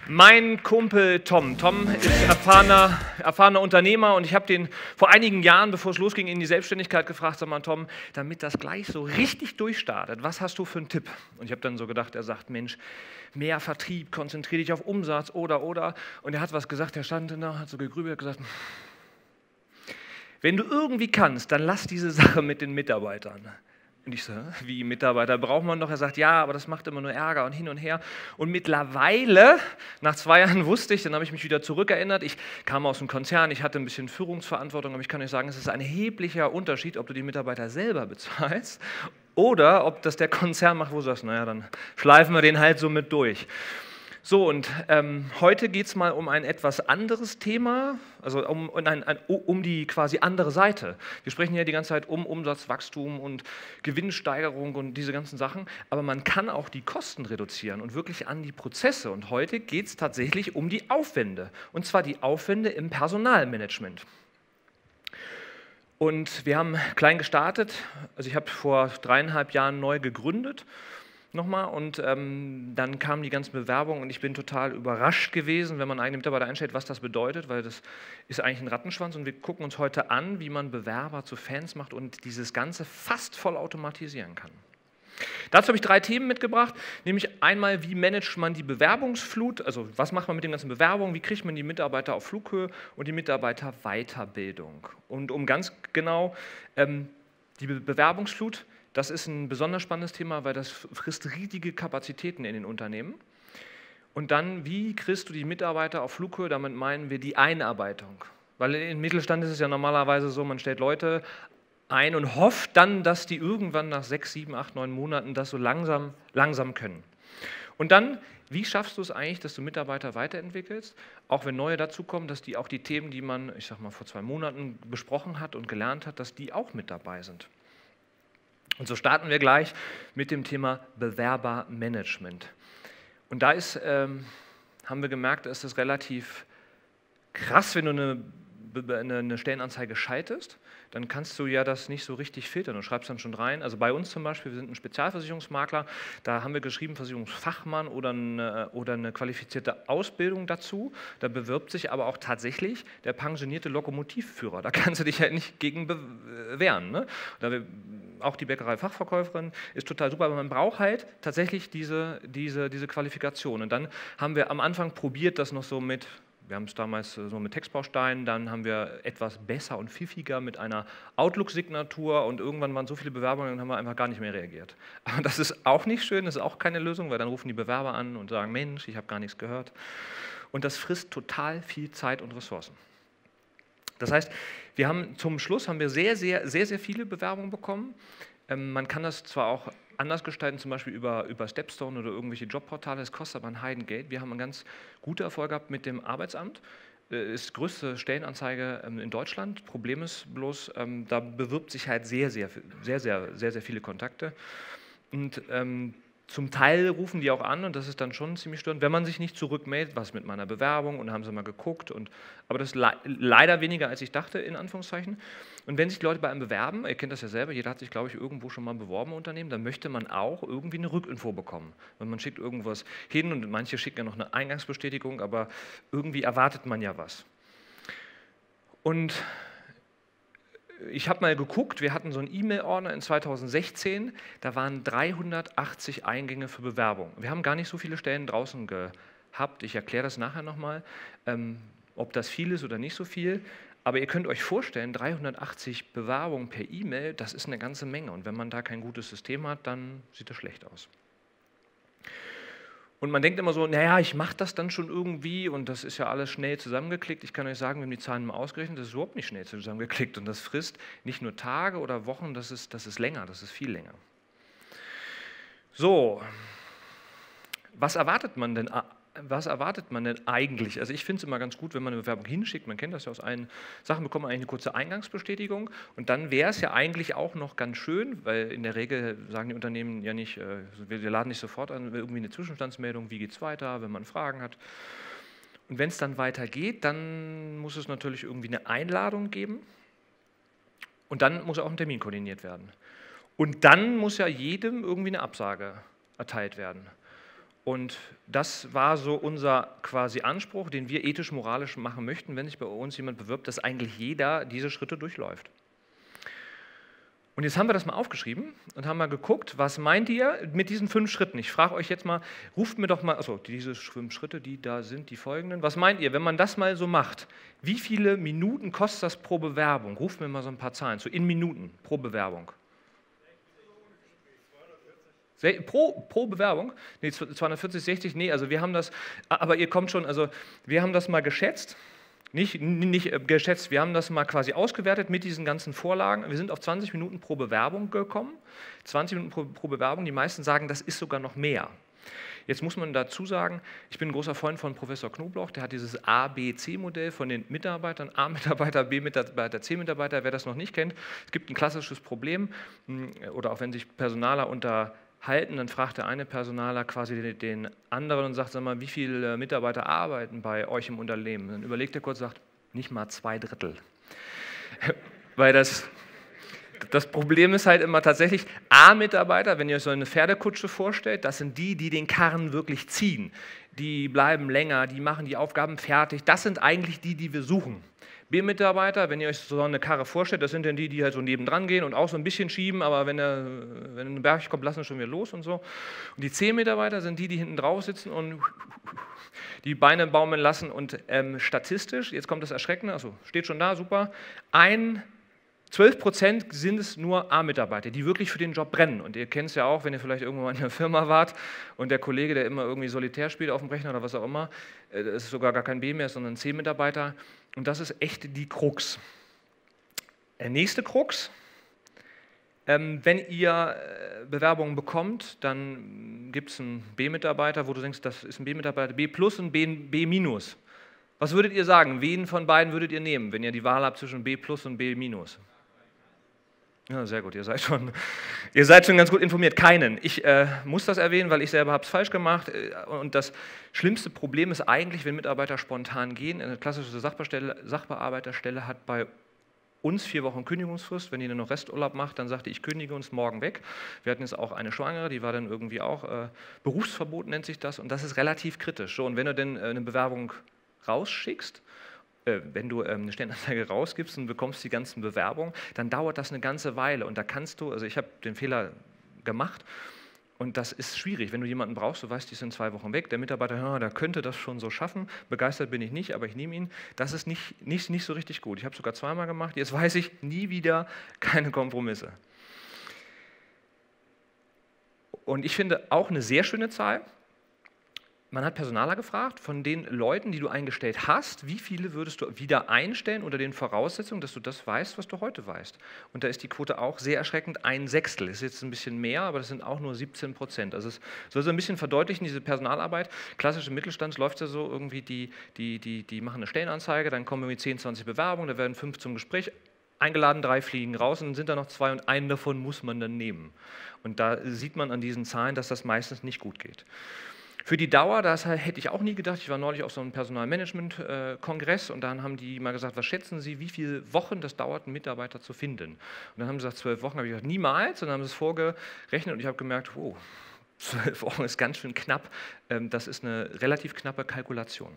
Mein Kumpel Tom. Tom ist erfahrener Unternehmer und ich habe den vor einigen Jahren, bevor es losging, in die Selbstständigkeit gefragt, sag mal Tom, damit das gleich so richtig durchstartet, was hast du für einen Tipp? Und ich habe dann so gedacht, er sagt, Mensch, mehr Vertrieb, konzentriere dich auf Umsatz oder. Und er hat was gesagt, er stand da, hat so gegrübelt, hat gesagt, wenn du irgendwie kannst, dann lass diese Sache mit den Mitarbeitern. Und ich so, wie Mitarbeiter braucht man doch? Er sagt, ja, aber das macht immer nur Ärger und hin und her. Und mittlerweile, nach 2 Jahren wusste ich, dann habe ich mich wieder zurückerinnert, ich kam aus dem Konzern, ich hatte ein bisschen Führungsverantwortung, aber ich kann euch sagen, es ist ein erheblicher Unterschied, ob du die Mitarbeiter selber bezahlst oder ob das der Konzern macht, wo du sagst, naja, dann schleifen wir den halt so mit durch. So, und heute geht es mal um ein etwas anderes Thema, also um die quasi andere Seite. Wir sprechen ja die ganze Zeit um Umsatzwachstum und Gewinnsteigerung und diese ganzen Sachen, aber man kann auch die Kosten reduzieren und wirklich an die Prozesse. Und heute geht es tatsächlich um die Aufwände, und zwar die Aufwände im Personalmanagement. Und wir haben klein gestartet, also ich habe vor 3,5 Jahren neu gegründet, nochmal, und dann kamen die ganzen Bewerbungen und ich bin total überrascht gewesen, wenn man eigene Mitarbeiter einstellt, was das bedeutet, weil das ist eigentlich ein Rattenschwanz und wir gucken uns heute an, wie man Bewerber zu Fans macht und dieses Ganze fast vollautomatisieren kann. Dazu habe ich 3 Themen mitgebracht, nämlich einmal, wie managt man die Bewerbungsflut, also was macht man mit den ganzen Bewerbungen, wie kriegt man die Mitarbeiter auf Flughöhe und die Mitarbeiterweiterbildung. Und um ganz genau die Bewerbungsflut, das ist ein besonders spannendes Thema, weil das frisst riesige Kapazitäten in den Unternehmen. Und dann, wie kriegst du die Mitarbeiter auf Flughöhe? Damit meinen wir die Einarbeitung. Weil im Mittelstand ist es ja normalerweise so, man stellt Leute ein und hofft dann, dass die irgendwann nach 6, 7, 8, 9 Monaten das so langsam können. Und dann, wie schaffst du es eigentlich, dass du Mitarbeiter weiterentwickelst, auch wenn neue dazukommen, dass die auch die Themen, die man, ich sag mal, vor 2 Monaten besprochen hat und gelernt hat, dass die auch mit dabei sind. Und so starten wir gleich mit dem Thema Bewerbermanagement. Und da haben wir gemerkt, da ist es relativ krass, wenn du eine Stellenanzeige schaltest, dann kannst du ja das nicht so richtig filtern. Du schreibst dann schon rein. Also bei uns zum Beispiel, wir sind ein Spezialversicherungsmakler, da haben wir geschrieben Versicherungsfachmann oder eine qualifizierte Ausbildung dazu. Da bewirbt sich aber auch tatsächlich der pensionierte Lokomotivführer. Da kannst du dich ja nicht gegen wehren. Ne? Auch die Bäckerei-Fachverkäuferin ist total super, aber man braucht halt tatsächlich diese Qualifikation. Und dann haben wir am Anfang probiert, das noch so wir haben es damals so mit Textbausteinen, dann haben wir etwas besser und pfiffiger mit einer Outlook-Signatur und irgendwann waren so viele Bewerbungen, dann haben wir einfach gar nicht mehr reagiert. Aber das ist auch nicht schön, das ist auch keine Lösung, weil dann rufen die Bewerber an und sagen, Mensch, ich habe gar nichts gehört. Und das frisst total viel Zeit und Ressourcen. Das heißt, zum Schluss haben wir sehr, sehr, sehr, sehr viele Bewerbungen bekommen. Man kann das zwar auch anders gestalten, zum Beispiel über Stepstone oder irgendwelche Jobportale, das kostet aber ein Heidengeld. Wir haben einen ganz guten Erfolg gehabt mit dem Arbeitsamt. Ist die größte Stellenanzeige in Deutschland. Problem ist bloß, da bewirbt sich halt sehr, sehr, sehr, sehr, sehr, sehr viele Kontakte. Und zum Teil rufen die auch an und das ist dann schon ziemlich störend, wenn man sich nicht zurückmeldet, was mit meiner Bewerbung und haben sie mal geguckt. Aber das ist leider weniger, als ich dachte, in Anführungszeichen. Und wenn sich die Leute bei einem bewerben, ihr kennt das ja selber, jeder hat sich, glaube ich, irgendwo schon mal beworben im Unternehmen, dann möchte man auch irgendwie eine Rückinfo bekommen. Wenn man schickt irgendwas hin und manche schicken ja noch eine Eingangsbestätigung, aber irgendwie erwartet man ja was. Und ich habe mal geguckt, wir hatten so einen E-Mail-Ordner in 2016, da waren 380 Eingänge für Bewerbung. Wir haben gar nicht so viele Stellen draußen gehabt, ich erkläre das nachher nochmal, ob das viel ist oder nicht so viel, aber ihr könnt euch vorstellen, 380 Bewerbungen per E-Mail, das ist eine ganze Menge und wenn man da kein gutes System hat, dann sieht das schlecht aus. Und man denkt immer so, naja, ich mache das dann schon irgendwie und das ist ja alles schnell zusammengeklickt. Ich kann euch sagen, wir haben die Zahlen mal ausgerechnet, das ist überhaupt nicht schnell zusammengeklickt und das frisst nicht nur Tage oder Wochen, das ist länger, das ist viel länger. So, was erwartet man denn eigentlich? Also ich finde es immer ganz gut, wenn man eine Bewerbung hinschickt, man kennt das ja aus allen Sachen, bekommt man eigentlich eine kurze Eingangsbestätigung und dann wäre es ja eigentlich auch noch ganz schön, weil in der Regel sagen die Unternehmen ja nicht, wir laden nicht sofort an, irgendwie eine Zwischenstandsmeldung, wie geht es weiter, wenn man Fragen hat. Und wenn es dann weitergeht, dann muss es natürlich irgendwie eine Einladung geben und dann muss auch ein Termin koordiniert werden. Und dann muss ja jedem irgendwie eine Absage erteilt werden. Und das war so unser quasi Anspruch, den wir ethisch-moralisch machen möchten, wenn sich bei uns jemand bewirbt, dass eigentlich jeder diese Schritte durchläuft. Und jetzt haben wir das mal aufgeschrieben und haben mal geguckt, was meint ihr mit diesen 5 Schritten? Ich frage euch jetzt mal, ruft mir doch mal, also diese 5 Schritte, die da sind, die folgenden. Was meint ihr, wenn man das mal so macht? Wie viele Minuten kostet das pro Bewerbung? Ruft mir mal so ein paar Zahlen, so in Minuten pro Bewerbung. Pro Bewerbung? Nee, 240, 60, nee, also wir haben das, aber ihr kommt schon, also wir haben das mal geschätzt. Nicht geschätzt, wir haben das mal quasi ausgewertet mit diesen ganzen Vorlagen. Wir sind auf 20 Minuten pro Bewerbung gekommen. 20 Minuten pro Bewerbung, die meisten sagen, das ist sogar noch mehr. Jetzt muss man dazu sagen, ich bin ein großer Freund von Professor Knobloch, der hat dieses A-B-C-Modell von den Mitarbeitern, A-Mitarbeiter, B-Mitarbeiter, C-Mitarbeiter, wer das noch nicht kennt. Es gibt ein klassisches Problem, oder auch wenn sich Personaler unterhalten, dann fragt der eine Personaler quasi den anderen und sagt, sag mal, wie viele Mitarbeiter arbeiten bei euch im Unternehmen? Dann überlegt er kurz und sagt, nicht mal 2/3. Weil das Problem ist halt immer tatsächlich, A-Mitarbeiter, wenn ihr euch so eine Pferdekutsche vorstellt, das sind die, die den Karren wirklich ziehen. Die bleiben länger, die machen die Aufgaben fertig. Das sind eigentlich die, die wir suchen. B-Mitarbeiter, wenn ihr euch so eine Karre vorstellt, das sind dann die, die halt so nebendran gehen und auch so ein bisschen schieben, aber wenn ein Berg kommt, lassen wir schon wieder los und so. Und die C-Mitarbeiter sind die, die hinten drauf sitzen und die Beine baumeln lassen und statistisch, jetzt kommt das Erschreckende, also steht schon da, super, 12% sind es nur A-Mitarbeiter, die wirklich für den Job brennen. Und ihr kennt es ja auch, wenn ihr vielleicht irgendwo mal in einer Firma wart und der Kollege, der immer irgendwie Solitär spielt auf dem Rechner oder was auch immer, das ist sogar gar kein B mehr, sondern ein C-Mitarbeiter. Und das ist echt die Krux. Der nächste Krux, wenn ihr Bewerbungen bekommt, dann gibt es einen B-Mitarbeiter, wo du denkst, das ist ein B-Mitarbeiter, B plus und B minus. Was würdet ihr sagen? Wen von beiden würdet ihr nehmen, wenn ihr die Wahl habt zwischen B plus und B minus? Ja, sehr gut, ihr seid schon ganz gut informiert. Keinen. Ich muss das erwähnen, weil ich selber habe es falsch gemacht. Und das schlimmste Problem ist eigentlich, wenn Mitarbeiter spontan gehen. Eine klassische Sachbearbeiterstelle hat bei uns 4 Wochen Kündigungsfrist. Wenn ihr noch Resturlaub macht, dann sagt ihr, ich kündige uns morgen weg. Wir hatten jetzt auch eine Schwangere, die war dann irgendwie auch, Berufsverbot nennt sich das. Und das ist relativ kritisch. So, und wenn du denn eine Bewerbung rausschickst, wenn du eine Stellenanzeige rausgibst und bekommst die ganzen Bewerbungen, dann dauert das eine ganze Weile und da kannst du, also ich habe den Fehler gemacht und das ist schwierig, wenn du jemanden brauchst, du weißt, die sind 2 Wochen weg, der Mitarbeiter, ja, der könnte das schon so schaffen, begeistert bin ich nicht, aber ich nehme ihn, das ist nicht so richtig gut. Ich habe es sogar 2-mal gemacht, jetzt weiß ich, nie wieder, keine Kompromisse. Und ich finde auch eine sehr schöne Zahl, man hat Personaler gefragt, von den Leuten, die du eingestellt hast, wie viele würdest du wieder einstellen unter den Voraussetzungen, dass du das weißt, was du heute weißt. Und da ist die Quote auch sehr erschreckend, 1/6. Das ist jetzt ein bisschen mehr, aber das sind auch nur 17%. Also es soll so ein bisschen verdeutlichen, diese Personalarbeit. Klassisch im Mittelstand läuft es ja so, irgendwie die machen eine Stellenanzeige, dann kommen irgendwie 10, 20 Bewerbungen, da werden 5 zum Gespräch eingeladen, 3 fliegen raus und dann sind da noch 2 und einen davon muss man dann nehmen. Und da sieht man an diesen Zahlen, dass das meistens nicht gut geht. Für die Dauer, das hätte ich auch nie gedacht, ich war neulich auf so einem Personalmanagement-Kongress und dann haben die mal gesagt, was schätzen Sie, wie viele Wochen das dauert, einen Mitarbeiter zu finden? Und dann haben sie gesagt, 12 Wochen, habe ich gesagt, niemals, und dann haben sie es vorgerechnet und ich habe gemerkt, wow, 12 Wochen ist ganz schön knapp, das ist eine relativ knappe Kalkulation.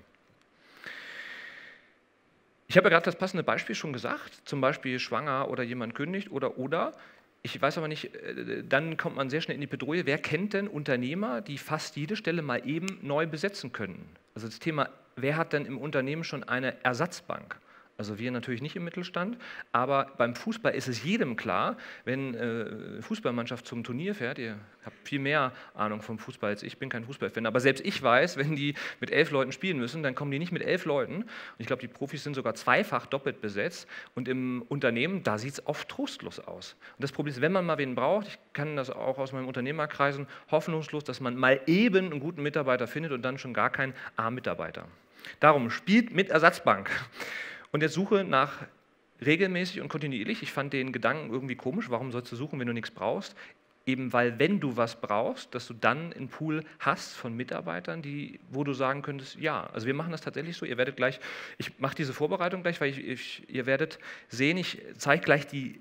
Ich habe ja gerade das passende Beispiel schon gesagt, zum Beispiel schwanger oder jemand kündigt oder. Ich weiß aber nicht, dann kommt man sehr schnell in die Bedrohung. Wer kennt denn Unternehmer, die fast jede Stelle mal eben neu besetzen können? Also das Thema, wer hat denn im Unternehmen schon eine Ersatzbank? Also wir natürlich nicht im Mittelstand, aber beim Fußball ist es jedem klar, wenn eine Fußballmannschaft zum Turnier fährt, ihr habt viel mehr Ahnung vom Fußball als ich, bin kein Fußballfan, aber selbst ich weiß, wenn die mit 11 Leuten spielen müssen, dann kommen die nicht mit 11 Leuten. Und ich glaube, die Profis sind sogar zweifach doppelt besetzt und im Unternehmen, da sieht es oft trostlos aus. Und das Problem ist, wenn man mal wen braucht, ich kann das auch aus meinem Unternehmerkreisen, hoffnungslos, dass man mal eben einen guten Mitarbeiter findet und dann schon gar keinen A-Mitarbeiter. Darum spielt mit Ersatzbank. Und jetzt suche nach regelmäßig und kontinuierlich. Ich fand den Gedanken irgendwie komisch. Warum sollst du suchen, wenn du nichts brauchst? Eben weil, wenn du was brauchst, dass du dann einen Pool hast von Mitarbeitern, wo du sagen könntest, ja, also wir machen das tatsächlich so. Ihr werdet gleich, ich mache diese Vorbereitung gleich, weil ihr werdet sehen, ich zeige gleich die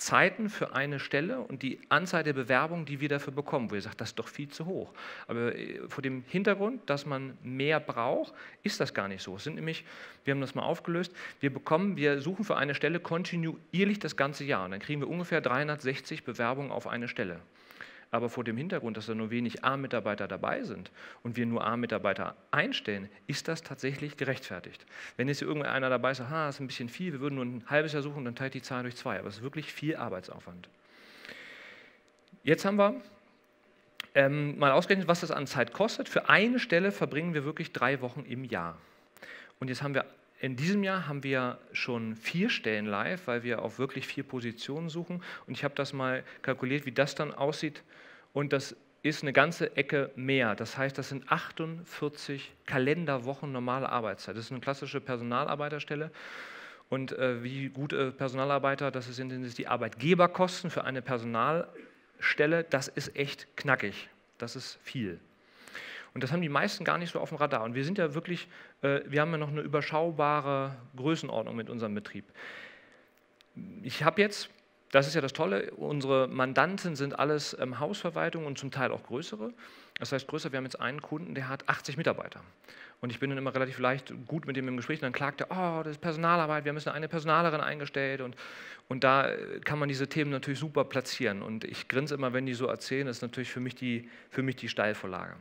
Zeiten für eine Stelle und die Anzahl der Bewerbungen, die wir dafür bekommen, wo ihr sagt, das ist doch viel zu hoch. Aber vor dem Hintergrund, dass man mehr braucht, ist das gar nicht so. Es sind nämlich, wir haben das mal aufgelöst, wir suchen für eine Stelle kontinuierlich das ganze Jahr und dann kriegen wir ungefähr 360 Bewerbungen auf eine Stelle. Aber vor dem Hintergrund, dass da nur wenig A-Mitarbeiter dabei sind und wir nur A-Mitarbeiter einstellen, ist das tatsächlich gerechtfertigt. Wenn jetzt hier irgendeiner dabei ist, das ist ein bisschen viel, wir würden nur ein halbes Jahr suchen, dann teilt die Zahl durch 2. Aber es ist wirklich viel Arbeitsaufwand. Jetzt haben wir mal ausgerechnet, was das an Zeit kostet. Für eine Stelle verbringen wir wirklich 3 Wochen im Jahr. Und jetzt haben wir in diesem Jahr haben wir schon 4 Stellen live, weil wir auf wirklich 4 Positionen suchen. Und ich habe das mal kalkuliert, wie das dann aussieht. Und das ist eine ganze Ecke mehr. Das heißt, das sind 48 Kalenderwochen normale Arbeitszeit. Das ist eine klassische Personalarbeiterstelle. Und wie gute Personalarbeiter, das sind die Arbeitgeberkosten für eine Personalstelle. Das ist echt knackig. Das ist viel. Und das haben die meisten gar nicht so auf dem Radar. Und wir sind ja wirklich, wir haben ja noch eine überschaubare Größenordnung mit unserem Betrieb. Ich habe jetzt, das ist ja das Tolle, unsere Mandanten sind alles Hausverwaltung und zum Teil auch größere. Das heißt größer, wir haben jetzt einen Kunden, der hat 80 Mitarbeiter. Und ich bin dann immer relativ leicht gut mit dem im Gespräch und dann klagt er, oh, das ist Personalarbeit, wir haben jetzt eine Personalerin eingestellt und da kann man diese Themen natürlich super platzieren. Und ich grinse immer, wenn die so erzählen, das ist natürlich für mich die Steilvorlage.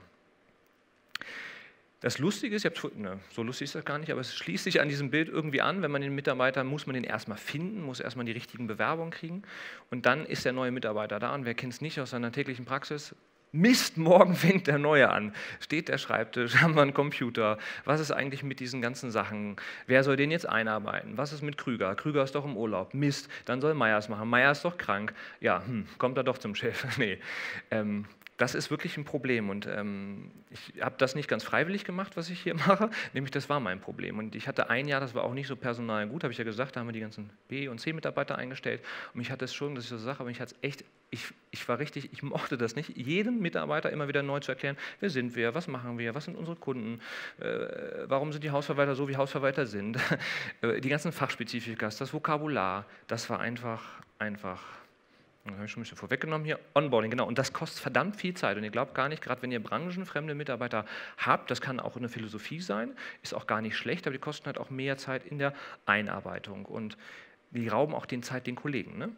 Das Lustige ist, so lustig ist das gar nicht, aber es schließt sich an diesem Bild irgendwie an, wenn man den Mitarbeiter, muss man den erstmal finden, muss erstmal die richtigen Bewerbungen kriegen und dann ist der neue Mitarbeiter da und wer kennt es nicht aus seiner täglichen Praxis? Mist, morgen fängt der Neue an. Steht der Schreibtisch, haben wir einen Computer, was ist eigentlich mit diesen ganzen Sachen? Wer soll den jetzt einarbeiten? Was ist mit Krüger? Krüger ist doch im Urlaub. Mist, dann soll Meier es machen. Meier ist doch krank. Ja, kommt er doch zum Chef. Nee. Das ist wirklich ein Problem und ich habe das nicht ganz freiwillig gemacht, was ich hier mache, nämlich das war mein Problem. Und ich hatte ein Jahr, das war auch nicht so personal gut, habe ich ja gesagt, da haben wir die ganzen B- und C-Mitarbeiter eingestellt und mich hatte es schon, dass ich so sage, aber ich hatte es echt, ich mochte das nicht, jedem Mitarbeiter immer wieder neu zu erklären, wer sind wir, was machen wir, was sind unsere Kunden, warum sind die Hausverwalter so, wie Hausverwalter sind, die ganzen Fachspezifika, das Vokabular, das war einfach. Das habe ich schon ein bisschen vorweggenommen hier. Onboarding, genau. Und das kostet verdammt viel Zeit. Und ihr glaubt gar nicht, gerade wenn ihr branchenfremde Mitarbeiter habt, das kann auch eine Philosophie sein, ist auch gar nicht schlecht, aber die kosten halt auch mehr Zeit in der Einarbeitung. Und die rauben auch den Kollegen. Ne?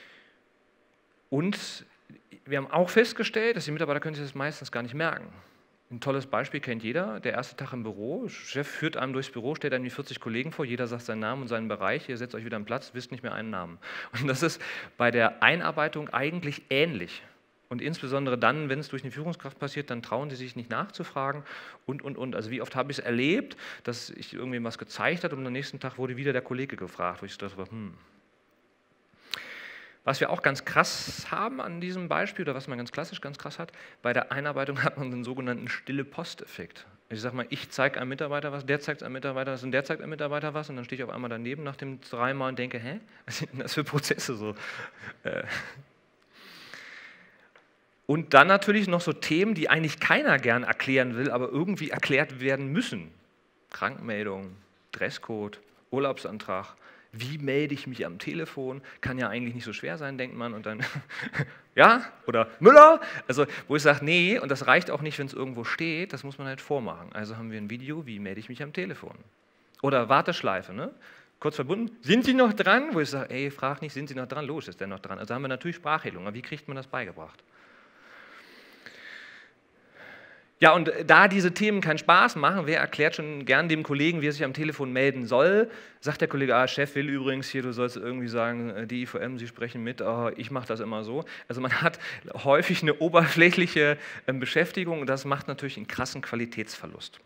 Und wir haben auch festgestellt, dass die Mitarbeiter können sich das meistens gar nicht merken. Ein tolles Beispiel kennt jeder, der erste Tag im Büro, Chef führt einem durchs Büro, stellt einem die 40 Kollegen vor, jeder sagt seinen Namen und seinen Bereich, ihr setzt euch wieder am Platz, wisst nicht mehr einen Namen. Und das ist bei der Einarbeitung eigentlich ähnlich. Und insbesondere dann, wenn es durch eine Führungskraft passiert, dann trauen sie sich nicht nachzufragen und. Also wie oft habe ich es erlebt, dass ich irgendwie was gezeigt habe und am nächsten Tag wurde wieder der Kollege gefragt, wo ich dachte, Was wir auch ganz krass haben an diesem Beispiel, oder was man ganz krass hat, bei der Einarbeitung hat man den sogenannten Stille-Post-Effekt. Ich sage mal, ich zeige einem Mitarbeiter was, der zeigt einem Mitarbeiter was und der zeigt einem Mitarbeiter was und dann stehe ich auf einmal daneben nach dem 3 Mal und denke, was sind denn das für Prozesse so? Und dann natürlich noch so Themen, die eigentlich keiner gern erklären will, aber irgendwie erklärt werden müssen. Krankmeldung, Dresscode, Urlaubsantrag. Wie melde ich mich am Telefon? Kann ja eigentlich nicht so schwer sein, denkt man. Und dann, ja, oder Müller. Also, wo ich sage, nee, und das reicht auch nicht, wenn es irgendwo steht, das muss man halt vormachen. Also haben wir ein Video, wie melde ich mich am Telefon? Oder Warteschleife, ne? Kurz verbunden, sind Sie noch dran? Wo ich sage, ey, frag nicht, sind Sie noch dran? Los, ist der noch dran? Also haben wir natürlich Sprachregelung, aber wie kriegt man das beigebracht? Ja, und da diese Themen keinen Spaß machen, wer erklärt schon gern dem Kollegen, wie er sich am Telefon melden soll? Sagt der Kollege, Chef will übrigens hier, du sollst irgendwie sagen, die IVM, Sie sprechen mit, ich mache das immer so. Also man hat häufig eine oberflächliche Beschäftigung und das macht natürlich einen krassen Qualitätsverlust.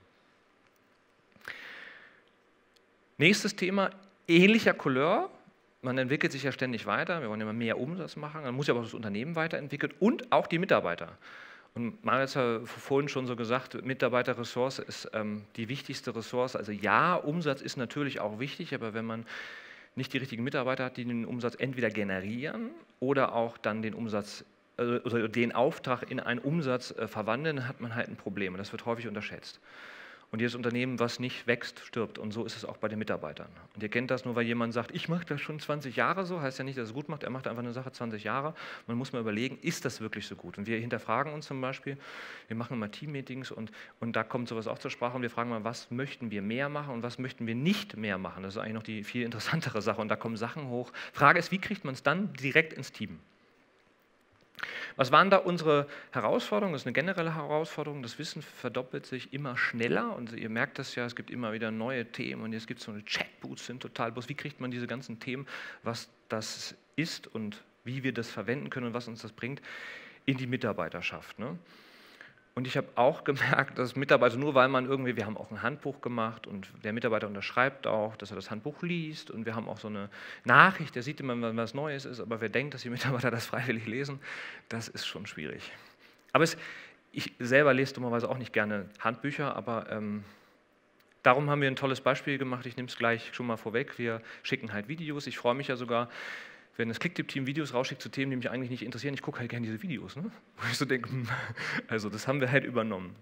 Nächstes Thema, ähnlicher Couleur. Man entwickelt sich ja ständig weiter, wir wollen immer mehr Umsatz machen, dann muss ja aber das Unternehmen weiterentwickeln und auch die Mitarbeiter. Und man hat es ja vorhin schon so gesagt, Mitarbeiterressource ist die wichtigste Ressource. Also ja, Umsatz ist natürlich auch wichtig, aber wenn man nicht die richtigen Mitarbeiter hat, die den Umsatz entweder generieren oder auch dann den Umsatz oder den Auftrag in einen Umsatz verwandeln, dann hat man halt ein Problem und das wird häufig unterschätzt. Und jedes Unternehmen, was nicht wächst, stirbt. Und so ist es auch bei den Mitarbeitern. Und ihr kennt das, nur weil jemand sagt, ich mache das schon 20 Jahre so, heißt ja nicht, dass er es gut macht, er macht einfach eine Sache 20 Jahre. Man muss mal überlegen, ist das wirklich so gut? Und wir hinterfragen uns zum Beispiel, wir machen immer Teammeetings und da kommt sowas auch zur Sprache und wir fragen mal, was möchten wir mehr machen und was möchten wir nicht mehr machen? Das ist eigentlich noch die viel interessantere Sache und da kommen Sachen hoch. Frage ist, wie kriegt man es dann direkt ins Team? Was waren da unsere Herausforderungen? Das ist eine generelle Herausforderung. Das Wissen verdoppelt sich immer schneller und ihr merkt das ja, es gibt immer wieder neue Themen und jetzt gibt es so eine Chatboots, sind total bloß. Wie kriegt man diese ganzen Themen, was das ist und wie wir das verwenden können und was uns das bringt, in die Mitarbeiterschaft, ne? Und ich habe auch gemerkt, dass Mitarbeiter, nur weil man irgendwie, wir haben auch ein Handbuch gemacht und der Mitarbeiter unterschreibt auch, dass er das Handbuch liest und wir haben auch so eine Nachricht, der sieht immer, wenn was Neues ist, aber wer denkt, dass die Mitarbeiter das freiwillig lesen, das ist schon schwierig. Aber ich selber lese dummerweise auch nicht gerne Handbücher, aber darum haben wir ein tolles Beispiel gemacht, ich nehme es gleich schon mal vorweg, wir schicken halt Videos, ich freue mich ja sogar, wenn das Clicktip-Team Videos rausschickt zu Themen, die mich eigentlich nicht interessieren, ich gucke halt gerne diese Videos. Ne? Wo ich so denke, also das haben wir halt übernommen.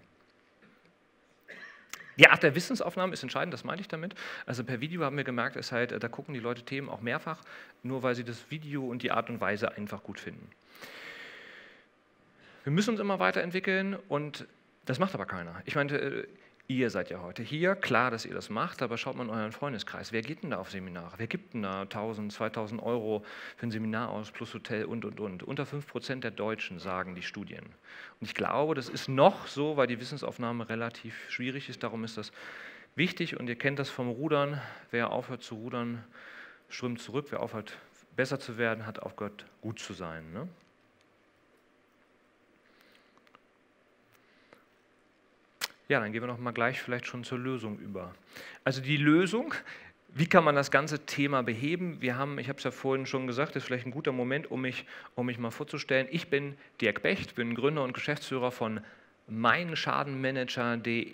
Die Art der Wissensaufnahme ist entscheidend, das meine ich damit. Also per Video haben wir gemerkt, ist halt, da gucken die Leute Themen auch mehrfach, nur weil sie das Video und die Art und Weise einfach gut finden. Wir müssen uns immer weiterentwickeln und das macht aber keiner. Ich meine, ihr seid ja heute hier, klar, dass ihr das macht, aber schaut mal in euren Freundeskreis. Wer geht denn da auf Seminare? Wer gibt denn da 1.000, 2.000 Euro für ein Seminar aus, plus Hotel und? Unter 5% der Deutschen sagen die Studien. Und ich glaube, das ist noch so, weil die Wissensaufnahme relativ schwierig ist. Darum ist das wichtig und ihr kennt das vom Rudern. Wer aufhört zu rudern, schwimmt zurück. Wer aufhört, besser zu werden, hat aufgehört, gut zu sein. Ne? Ja, dann gehen wir noch mal gleich vielleicht schon zur Lösung über. Also die Lösung, wie kann man das ganze Thema beheben? Ich habe es ja vorhin schon gesagt, das ist vielleicht ein guter Moment, um mich mal vorzustellen. Ich bin Dirk Becht, bin Gründer und Geschäftsführer von Mein Schadenmanager.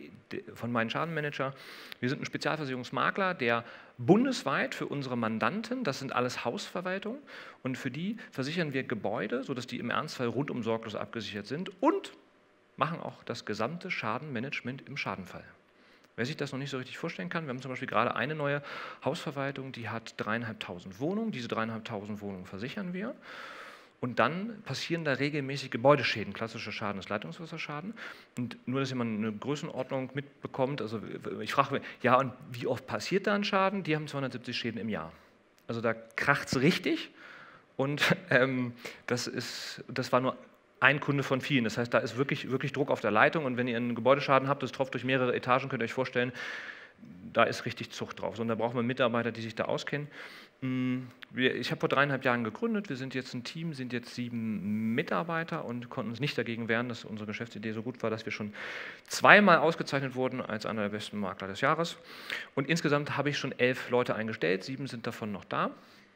Wir sind ein Spezialversicherungsmakler, der bundesweit für unsere Mandanten, das sind alles Hausverwaltungen, und für die versichern wir Gebäude, sodass die im Ernstfall rundum sorglos abgesichert sind und machen auch das gesamte Schadenmanagement im Schadenfall. Wer sich das noch nicht so richtig vorstellen kann, wir haben zum Beispiel gerade eine neue Hausverwaltung, die hat 3.500 Wohnungen. Diese 3.500 Wohnungen versichern wir. Und dann passieren da regelmäßig Gebäudeschäden. Klassischer Schaden ist Leitungswasserschaden. Und nur, dass jemand eine Größenordnung mitbekommt, also ich frage mich, ja, und wie oft passiert da ein Schaden? Die haben 270 Schäden im Jahr. Also da kracht es richtig. Und das war nur ein Kunde von vielen. Das heißt, da ist wirklich Druck auf der Leitung und wenn ihr einen Gebäudeschaden habt, das tropft durch mehrere Etagen, könnt ihr euch vorstellen, da ist richtig Zucht drauf. Und da brauchen wir Mitarbeiter, die sich da auskennen. Ich habe vor 3,5 Jahren gegründet, wir sind jetzt ein Team, sind jetzt 7 Mitarbeiter und konnten uns nicht dagegen wehren, dass unsere Geschäftsidee so gut war, dass wir schon 2-mal ausgezeichnet wurden als einer der besten Makler des Jahres. Und insgesamt habe ich schon 11 Leute eingestellt, 7 sind davon noch da.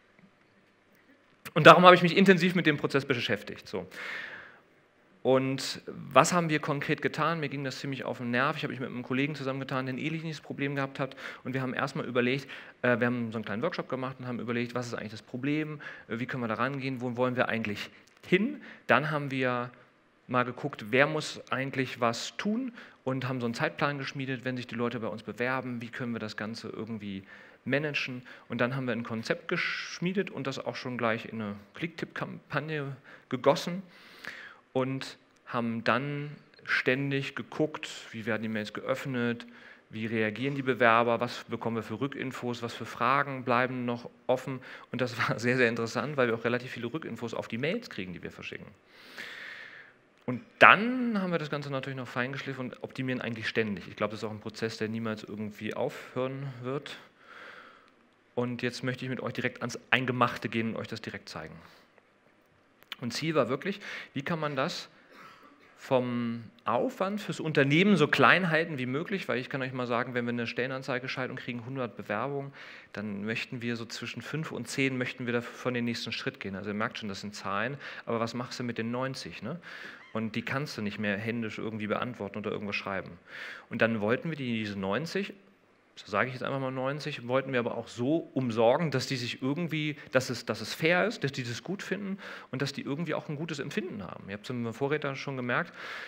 Und darum habe ich mich intensiv mit dem Prozess beschäftigt. So. Und was haben wir konkret getan? Mir ging das ziemlich auf den Nerv. Ich habe mich mit einem Kollegen zusammengetan, der ein ähnliches Problem gehabt hat. Und wir haben erstmal überlegt, wir haben so einen kleinen Workshop gemacht und haben überlegt, was ist eigentlich das Problem, wie können wir da rangehen, wo wollen wir eigentlich hin. Dann haben wir mal geguckt, wer muss eigentlich was tun und haben so einen Zeitplan geschmiedet, wenn sich die Leute bei uns bewerben, wie können wir das Ganze irgendwie managen. Und dann haben wir ein Konzept geschmiedet und das auch schon gleich in eine Clicktip-Kampagne gegossen. Und haben dann ständig geguckt, wie werden die Mails geöffnet, wie reagieren die Bewerber, was bekommen wir für Rückinfos, was für Fragen bleiben noch offen. Und das war sehr, sehr interessant, weil wir auch relativ viele Rückinfos auf die Mails kriegen, die wir verschicken. Und dann haben wir das Ganze natürlich noch feingeschliffen und optimieren eigentlich ständig. Ich glaube, das ist auch ein Prozess, der niemals irgendwie aufhören wird. Und jetzt möchte ich mit euch direkt ans Eingemachte gehen und euch das direkt zeigen. Und Ziel war wirklich, wie kann man das vom Aufwand fürs Unternehmen so klein halten wie möglich, weil ich kann euch mal sagen, wenn wir eine Stellenanzeige schalten und kriegen 100 Bewerbungen, dann möchten wir so zwischen 5 und 10 möchten wir davon den nächsten Schritt gehen. Also ihr merkt schon, das sind Zahlen, aber was machst du mit den 90? Ne? Und die kannst du nicht mehr händisch irgendwie beantworten oder irgendwas schreiben. Und dann wollten wir diese 90, so sage ich jetzt einfach mal 90, wollten wir aber auch so umsorgen, dass die sich irgendwie, dass es fair ist, dass die das gut finden und dass die irgendwie auch ein gutes Empfinden haben. Ihr habt es im Vorredner schon gemerkt,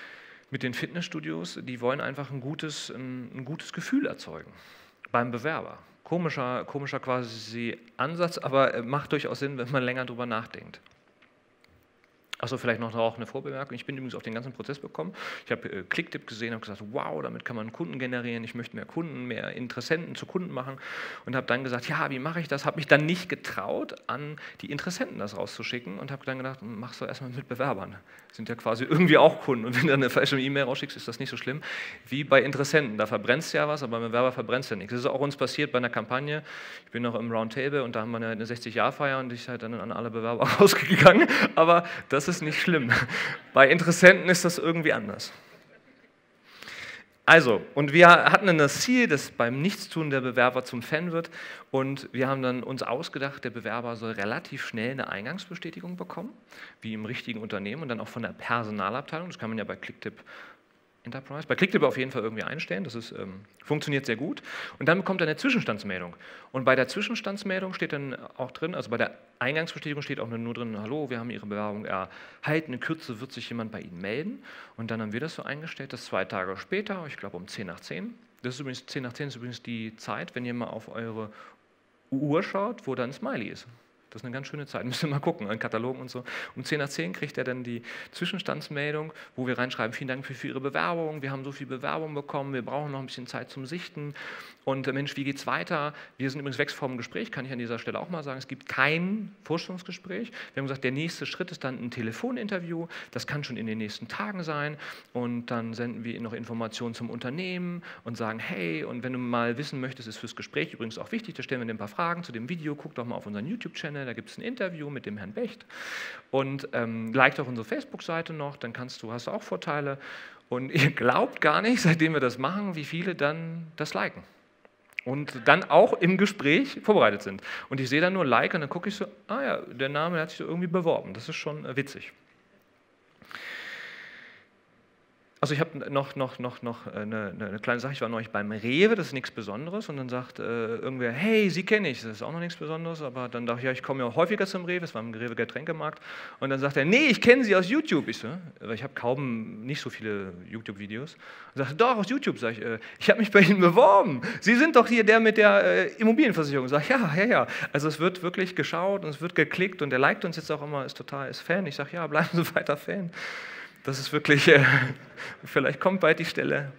mit den Fitnessstudios, die wollen einfach ein gutes Gefühl erzeugen beim Bewerber. Komischer quasi Ansatz, aber macht durchaus Sinn, wenn man länger drüber nachdenkt. Achso, vielleicht noch auch eine Vorbemerkung. Ich bin übrigens auf den ganzen Prozess gekommen. Ich habe Clicktip gesehen, habe gesagt, wow, damit kann man Kunden generieren. Ich möchte mehr Kunden, mehr Interessenten zu Kunden machen und habe dann gesagt, ja, wie mache ich das? Habe mich dann nicht getraut, an die Interessenten das rauszuschicken und habe dann gedacht, mach's doch erstmal mit Bewerbern. Sind ja quasi irgendwie auch Kunden und wenn du dann eine falsche E-Mail rausschickst, ist das nicht so schlimm wie bei Interessenten. Da verbrennst du ja was, aber beim Bewerber verbrennst du ja nichts. Das ist auch uns passiert bei einer Kampagne. Ich bin noch im Roundtable und da haben wir eine 60-Jahr-Feier und ich halt dann an alle Bewerber rausgegangen, aber das ist nicht schlimm. Bei Interessenten ist das irgendwie anders. Also, und wir hatten das Ziel, dass beim Nichtstun der Bewerber zum Fan wird und wir haben dann uns ausgedacht, der Bewerber soll relativ schnell eine Eingangsbestätigung bekommen, wie im richtigen Unternehmen und dann auch von der Personalabteilung, das kann man ja bei Clicktip Enterprise, bei Clicktip auf jeden Fall irgendwie einstellen, das ist, funktioniert sehr gut. Und dann bekommt er eine Zwischenstandsmeldung. Und bei der Zwischenstandsmeldung steht dann auch drin, also bei der Eingangsbestätigung steht auch nur drin, hallo, wir haben Ihre Bewerbung erhalten, in Kürze wird sich jemand bei Ihnen melden. Und dann haben wir das so eingestellt, dass 2 Tage später, ich glaube um 10 nach 10, das ist übrigens 10 nach 10 ist übrigens die Zeit, wenn ihr mal auf eure Uhr schaut, wo dann ein Smiley ist. Das ist eine ganz schöne Zeit, müsst ihr mal gucken, in Katalogen und so. Um 10 nach 10 kriegt er dann die Zwischenstandsmeldung, wo wir reinschreiben, vielen Dank für Ihre Bewerbung, wir haben so viel Bewerbung bekommen, wir brauchen noch ein bisschen Zeit zum Sichten und Mensch, wie geht's weiter? Wir sind übrigens weg vom Gespräch, kann ich an dieser Stelle auch mal sagen, es gibt kein Vorstellungsgespräch. Wir haben gesagt, der nächste Schritt ist dann ein Telefoninterview, das kann schon in den nächsten Tagen sein und dann senden wir Ihnen noch Informationen zum Unternehmen und sagen, hey, und wenn du mal wissen möchtest, ist fürs Gespräch übrigens auch wichtig, da stellen wir dir ein paar Fragen zu dem Video, guck doch mal auf unseren YouTube-Channel, da gibt es ein Interview mit dem Herrn Becht und like doch unsere Facebook-Seite noch, dann hast du auch Vorteile und ihr glaubt gar nicht, seitdem wir das machen, wie viele dann das liken und dann auch im Gespräch vorbereitet sind. Und ich sehe dann nur Like und dann gucke ich so, ah ja, der Name hat sich so irgendwie beworben, das ist schon witzig. Also ich habe noch eine kleine Sache, ich war neulich beim Rewe, das ist nichts Besonderes und dann sagt irgendwer, hey, Sie kenne ich, das ist auch noch nichts Besonderes, aber dann dachte ich, ja, ich komme ja häufiger zum Rewe, es war im Rewe Getränkemarkt und dann sagt er, nee, ich kenne Sie aus YouTube. Ich so, weil ich habe nicht so viele YouTube-Videos. Und sagte, doch, aus YouTube, sag ich habe mich bei Ihnen beworben, Sie sind doch hier der mit der Immobilienversicherung. Sag ich, ja, also es wird wirklich geschaut und es wird geklickt und der liked uns jetzt auch immer, ist Fan. Ich sage, ja, bleiben Sie weiter Fan. Das ist wirklich, vielleicht kommt bald die Stelle.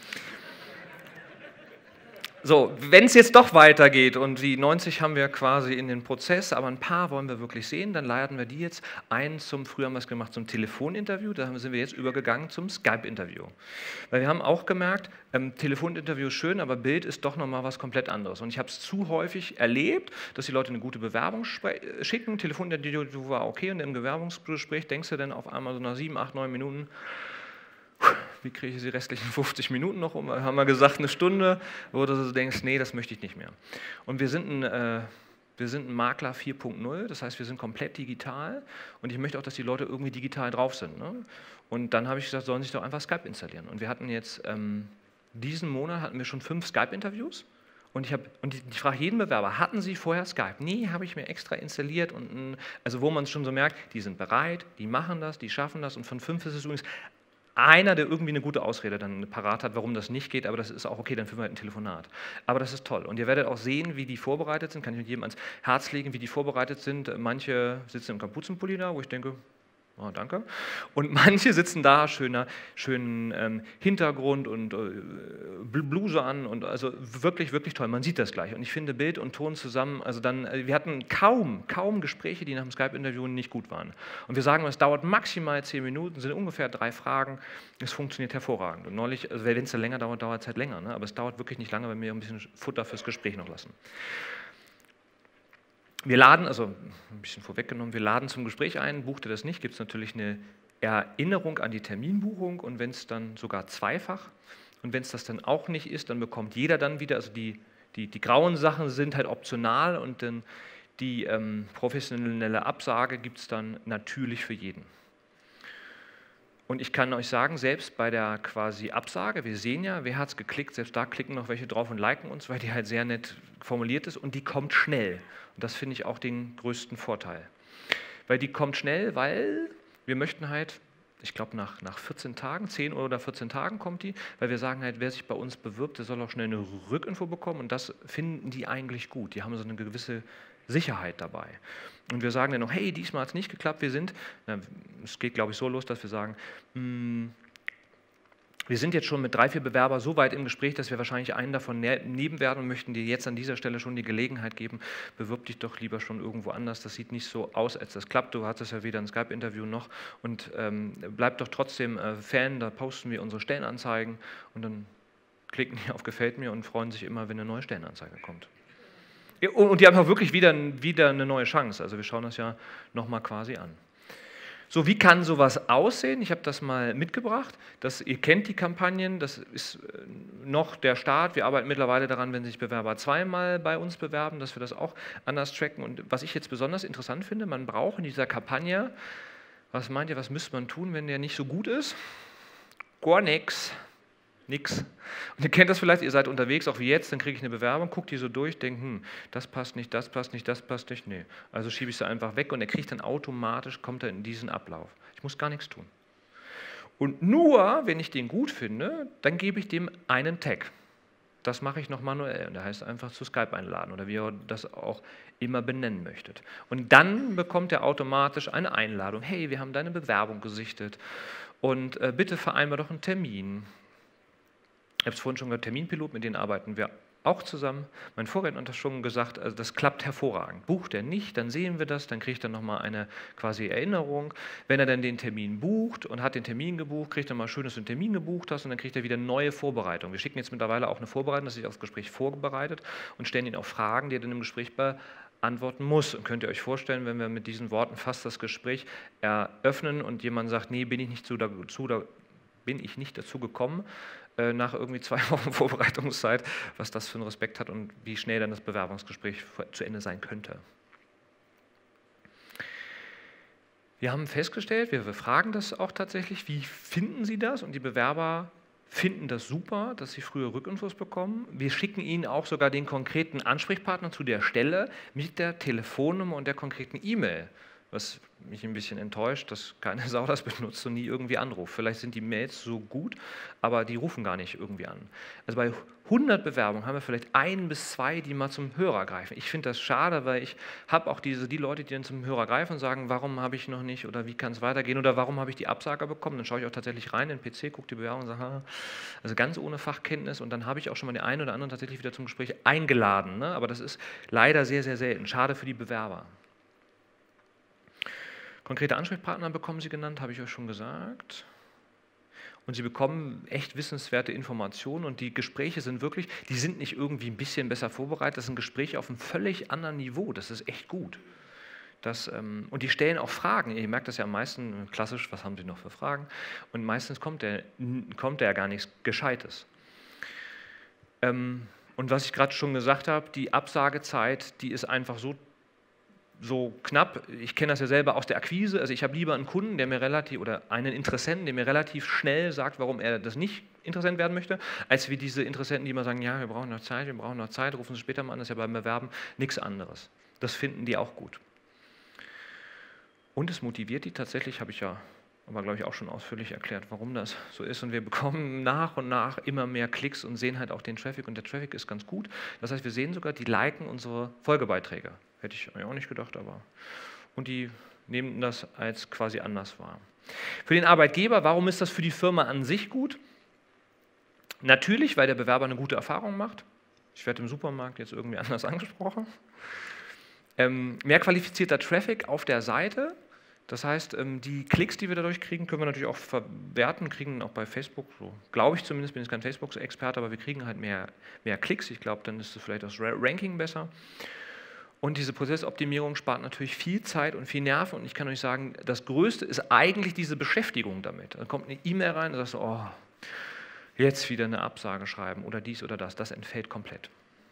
So, wenn es jetzt doch weitergeht und die 90 haben wir quasi in den Prozess, aber ein paar wollen wir wirklich sehen, dann laden wir die jetzt ein früher haben wir es gemacht, zum Telefoninterview, da sind wir jetzt übergegangen zum Skype-Interview. Weil wir haben auch gemerkt, Telefoninterview ist schön, aber Bild ist doch nochmal was komplett anderes. Und ich habe es zu häufig erlebt, dass die Leute eine gute Bewerbung schicken, Telefoninterview war okay und im Bewerbungsgespräch denkst du dann auf einmal so nach 7, 8, 9 Minuten, wie kriege ich die restlichen 50 Minuten noch um? Haben wir gesagt, eine Stunde, wo du so denkst, nee, das möchte ich nicht mehr. Und wir sind ein Makler 4.0, das heißt, wir sind komplett digital und ich möchte auch, dass die Leute irgendwie digital drauf sind. Ne? Und dann habe ich gesagt, sollen sich doch einfach Skype installieren. Und wir hatten jetzt, diesen Monat hatten wir schon 5 Skype-Interviews. Und ich frage jeden Bewerber, hatten Sie vorher Skype? Nee, habe ich mir extra installiert. Also wo man es schon so merkt, die sind bereit, die machen das, die schaffen das. Und von 5 ist es übrigens einer, der irgendwie eine gute Ausrede dann parat hat, warum das nicht geht, aber das ist auch okay, dann führen wir halt ein Telefonat. Aber das ist toll. Und ihr werdet auch sehen, wie die vorbereitet sind, kann ich mit jedem ans Herz legen, wie die vorbereitet sind. Manche sitzen im Kapuzenpulli da, wo ich denke, oh, danke. Und manche sitzen da, schönen Hintergrund und Bluse an und also wirklich, wirklich toll. Man sieht das gleich. Und ich finde Bild und Ton zusammen, also dann, wir hatten kaum Gespräche, die nach dem Skype-Interview nicht gut waren. Und wir sagen, es dauert maximal 10 Minuten, sind ungefähr 3 Fragen. Es funktioniert hervorragend. Und neulich, also wenn es dann länger dauert, dauert es halt länger. Ne? Aber es dauert wirklich nicht lange, wenn wir ein bisschen Futter fürs Gespräch noch lassen. Wir laden, also ein bisschen vorweggenommen, wir laden zum Gespräch ein, bucht ihr das nicht, gibt es natürlich eine Erinnerung an die Terminbuchung und wenn es dann sogar zweifach und wenn es das dann auch nicht ist, dann bekommt jeder dann wieder, also die grauen Sachen sind halt optional und dann die professionelle Absage gibt es dann natürlich für jeden. Und ich kann euch sagen, selbst bei der quasi Absage, wir sehen ja, wer hat es geklickt, selbst da klicken noch welche drauf und liken uns, weil die halt sehr nett formuliert ist und die kommt schnell. Und das finde ich auch den größten Vorteil. Weil die kommt schnell, weil wir möchten halt ich glaube nach 14 Tagen, 10 oder 14 Tagen kommt die, weil wir sagen halt, wer sich bei uns bewirbt, der soll auch schnell eine Rückinfo bekommen und das finden die eigentlich gut. Die haben so eine gewisse Sicherheit dabei. Und wir sagen dann noch, hey, diesmal hat es nicht geklappt, es geht glaube ich so los, dass wir sagen, wir sind jetzt schon mit 3, 4 Bewerbern so weit im Gespräch, dass wir wahrscheinlich einen davon nehmen werden und möchten dir jetzt an dieser Stelle schon die Gelegenheit geben, bewirb dich doch lieber schon irgendwo anders. Das sieht nicht so aus, als das klappt. Du hattest ja weder ein Skype-Interview noch und bleib doch trotzdem Fan, da posten wir unsere Stellenanzeigen und dann klicken die auf Gefällt mir und freuen sich immer, wenn eine neue Stellenanzeige kommt. Und die haben auch wirklich wieder eine neue Chance. Also wir schauen das ja nochmal quasi an. So, wie kann sowas aussehen? Ich habe das mal mitgebracht. Ihr kennt die Kampagnen, das ist noch der Start. Wir arbeiten mittlerweile daran, wenn sich Bewerber zweimal bei uns bewerben, dass wir das auch anders tracken. Und was ich jetzt besonders interessant finde, man braucht in dieser Kampagne, was meint ihr, was müsste man tun, wenn der nicht so gut ist? Gar nichts. Nix. Und ihr kennt das vielleicht, ihr seid unterwegs, auch wie jetzt, dann kriege ich eine Bewerbung, guckt die so durch, denkt, das passt nicht, das passt nicht, das passt nicht, nee. Also schiebe ich sie einfach weg und er kriegt dann automatisch, kommt er in diesen Ablauf. Ich muss gar nichts tun. Und nur, wenn ich den gut finde, dann gebe ich dem einen Tag. Das mache ich noch manuell und der heißt einfach zu Skype einladen oder wie ihr das auch immer benennen möchtet. Und dann bekommt er automatisch eine Einladung. Hey, wir haben deine Bewerbung gesichtet und bitte vereinbar doch einen Termin. Ich habe es vorhin schon gesagt, Terminpilot, mit denen arbeiten wir auch zusammen. Mein Vorredner hat das schon gesagt, also das klappt hervorragend. Bucht er nicht, dann sehen wir das, dann kriegt er nochmal eine quasi Erinnerung. Wenn er dann den Termin bucht und hat den Termin gebucht, kriegt er mal schön, dass du einen Termin gebucht hast und dann kriegt er wieder neue Vorbereitung. Wir schicken jetzt mittlerweile auch eine Vorbereitung, dass er sich aufs Gespräch vorbereitet und stellen ihn auch Fragen, die er dann im Gespräch beantworten muss. Und könnt ihr euch vorstellen, wenn wir mit diesen Worten fast das Gespräch eröffnen und jemand sagt, nee, bin ich nicht dazu gekommen, nach irgendwie 2 Wochen Vorbereitungszeit, was das für einen Respekt hat und wie schnell dann das Bewerbungsgespräch zu Ende sein könnte. Wir haben festgestellt, wir fragen das auch tatsächlich, wie finden Sie das? Und die Bewerber finden das super, dass sie früher Rückinfos bekommen. Wir schicken ihnen auch sogar den konkreten Ansprechpartner zu der Stelle mit der Telefonnummer und der konkreten E-Mail. Was mich ein bisschen enttäuscht, dass keine Sau das benutzt und nie irgendwie anruft. Vielleicht sind die Mails so gut, aber die rufen gar nicht irgendwie an. Also bei 100 Bewerbungen haben wir vielleicht 1 bis 2, die mal zum Hörer greifen. Ich finde das schade, weil ich habe auch die Leute, die dann zum Hörer greifen und sagen, warum habe ich noch nicht oder wie kann es weitergehen oder warum habe ich die Absage bekommen. Dann schaue ich auch tatsächlich rein in den PC, gucke die Bewerbung und sage, also ganz ohne Fachkenntnis und dann habe ich auch schon mal den einen oder anderen tatsächlich wieder zum Gespräch eingeladen. Ne? Aber das ist leider sehr, sehr selten. Schade für die Bewerber. Konkrete Ansprechpartner bekommen Sie genannt, habe ich euch schon gesagt. Und Sie bekommen echt wissenswerte Informationen und die Gespräche sind wirklich, die sind nicht irgendwie ein bisschen besser vorbereitet, das sind Gespräche auf einem völlig anderen Niveau, das ist echt gut. Und die stellen auch Fragen, ihr merkt das ja am meisten, klassisch, was haben Sie noch für Fragen? Und meistens kommt ja gar nichts Gescheites. Und was ich gerade schon gesagt habe, die Absagezeit, die ist einfach so knapp, ich kenne das ja selber aus der Akquise, also ich habe lieber einen Kunden, der mir oder einen Interessenten, der mir relativ schnell sagt, warum er das nicht interessant werden möchte, als wie diese Interessenten, die immer sagen, ja, wir brauchen noch Zeit, rufen Sie später mal an, das ist ja beim Bewerben nichts anderes. Das finden die auch gut. Und es motiviert die tatsächlich, habe ich ja aber glaube ich auch schon ausführlich erklärt, warum das so ist und wir bekommen nach und nach immer mehr Klicks und sehen halt auch den Traffic und der Traffic ist ganz gut. Das heißt, wir sehen sogar, die liken unsere Folgebeiträge. Hätte ich auch nicht gedacht, aber und die nehmen das als quasi anders wahr. Für den Arbeitgeber, warum ist das für die Firma an sich gut? Natürlich, weil der Bewerber eine gute Erfahrung macht. Ich werde im Supermarkt jetzt irgendwie anders angesprochen. Mehr qualifizierter Traffic auf der Seite. Das heißt, die Klicks, die wir dadurch kriegen, können wir natürlich auch verwerten, kriegen auch bei Facebook, so glaube ich zumindest, bin ich kein Facebook-Experte, aber wir kriegen halt mehr Klicks. Ich glaube, dann ist vielleicht das Ranking besser. Und diese Prozessoptimierung spart natürlich viel Zeit und viel Nerven. Und ich kann euch sagen, das Größte ist eigentlich diese Beschäftigung damit. Dann kommt eine E-Mail rein und sagst du, oh, jetzt wieder eine Absage schreiben oder dies oder das. Das entfällt komplett.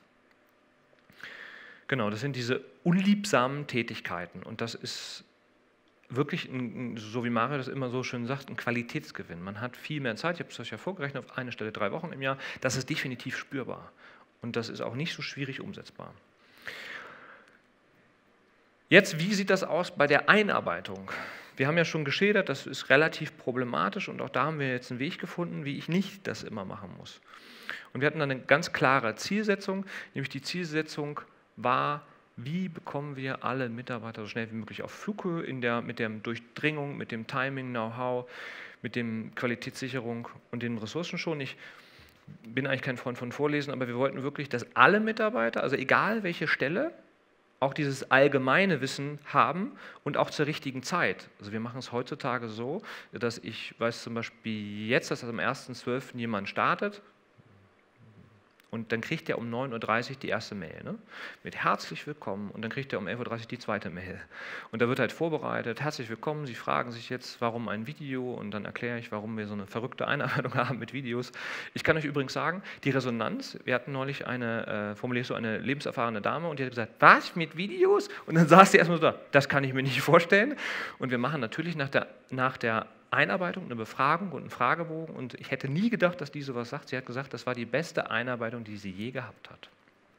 Genau, das sind diese unliebsamen Tätigkeiten. Und das ist wirklich, so wie Mario das immer so schön sagt, ein Qualitätsgewinn. Man hat viel mehr Zeit, ich habe es euch ja vorgerechnet, auf eine Stelle 3 Wochen im Jahr. Das ist definitiv spürbar. Und das ist auch nicht so schwierig umsetzbar. Jetzt, wie sieht das aus bei der Einarbeitung? wir haben ja schon geschildert, das ist relativ problematisch und auch da haben wir jetzt einen Weg gefunden, wie ich nicht das immer machen muss. Und wir hatten dann eine ganz klare Zielsetzung, nämlich die Zielsetzung war, wie bekommen wir alle Mitarbeiter so schnell wie möglich auf Flughöhe mit der Durchdringung, mit dem Timing, Know-how, mit dem Qualitätssicherung und den Ressourcen schon. Ich bin eigentlich kein Freund von Vorlesen, aber wir wollten wirklich, dass alle Mitarbeiter, also egal welche Stelle, auch dieses allgemeine Wissen haben und auch zur richtigen Zeit. Also wir machen es heutzutage so, dass ich weiß zum Beispiel jetzt, dass am 1.12. jemand startet, und dann kriegt er um 9.30 Uhr die erste Mail, ne? Mit herzlich willkommen, und dann kriegt er um 11.30 Uhr die zweite Mail. Und da wird halt vorbereitet, herzlich willkommen, Sie fragen sich jetzt, warum ein Video, und dann erkläre ich, warum wir so eine verrückte Einarbeitung haben mit Videos. Ich kann euch übrigens sagen, die Resonanz, wir hatten neulich eine lebenserfahrene Dame, und die hat gesagt, was, mit Videos? Und dann saß sie erstmal so da, das kann ich mir nicht vorstellen. Und wir machen natürlich nach der Einarbeitung, eine Befragung und einen Fragebogen, und ich hätte nie gedacht, dass die sowas sagt. Sie hat gesagt, das war die beste Einarbeitung, die sie je gehabt hat.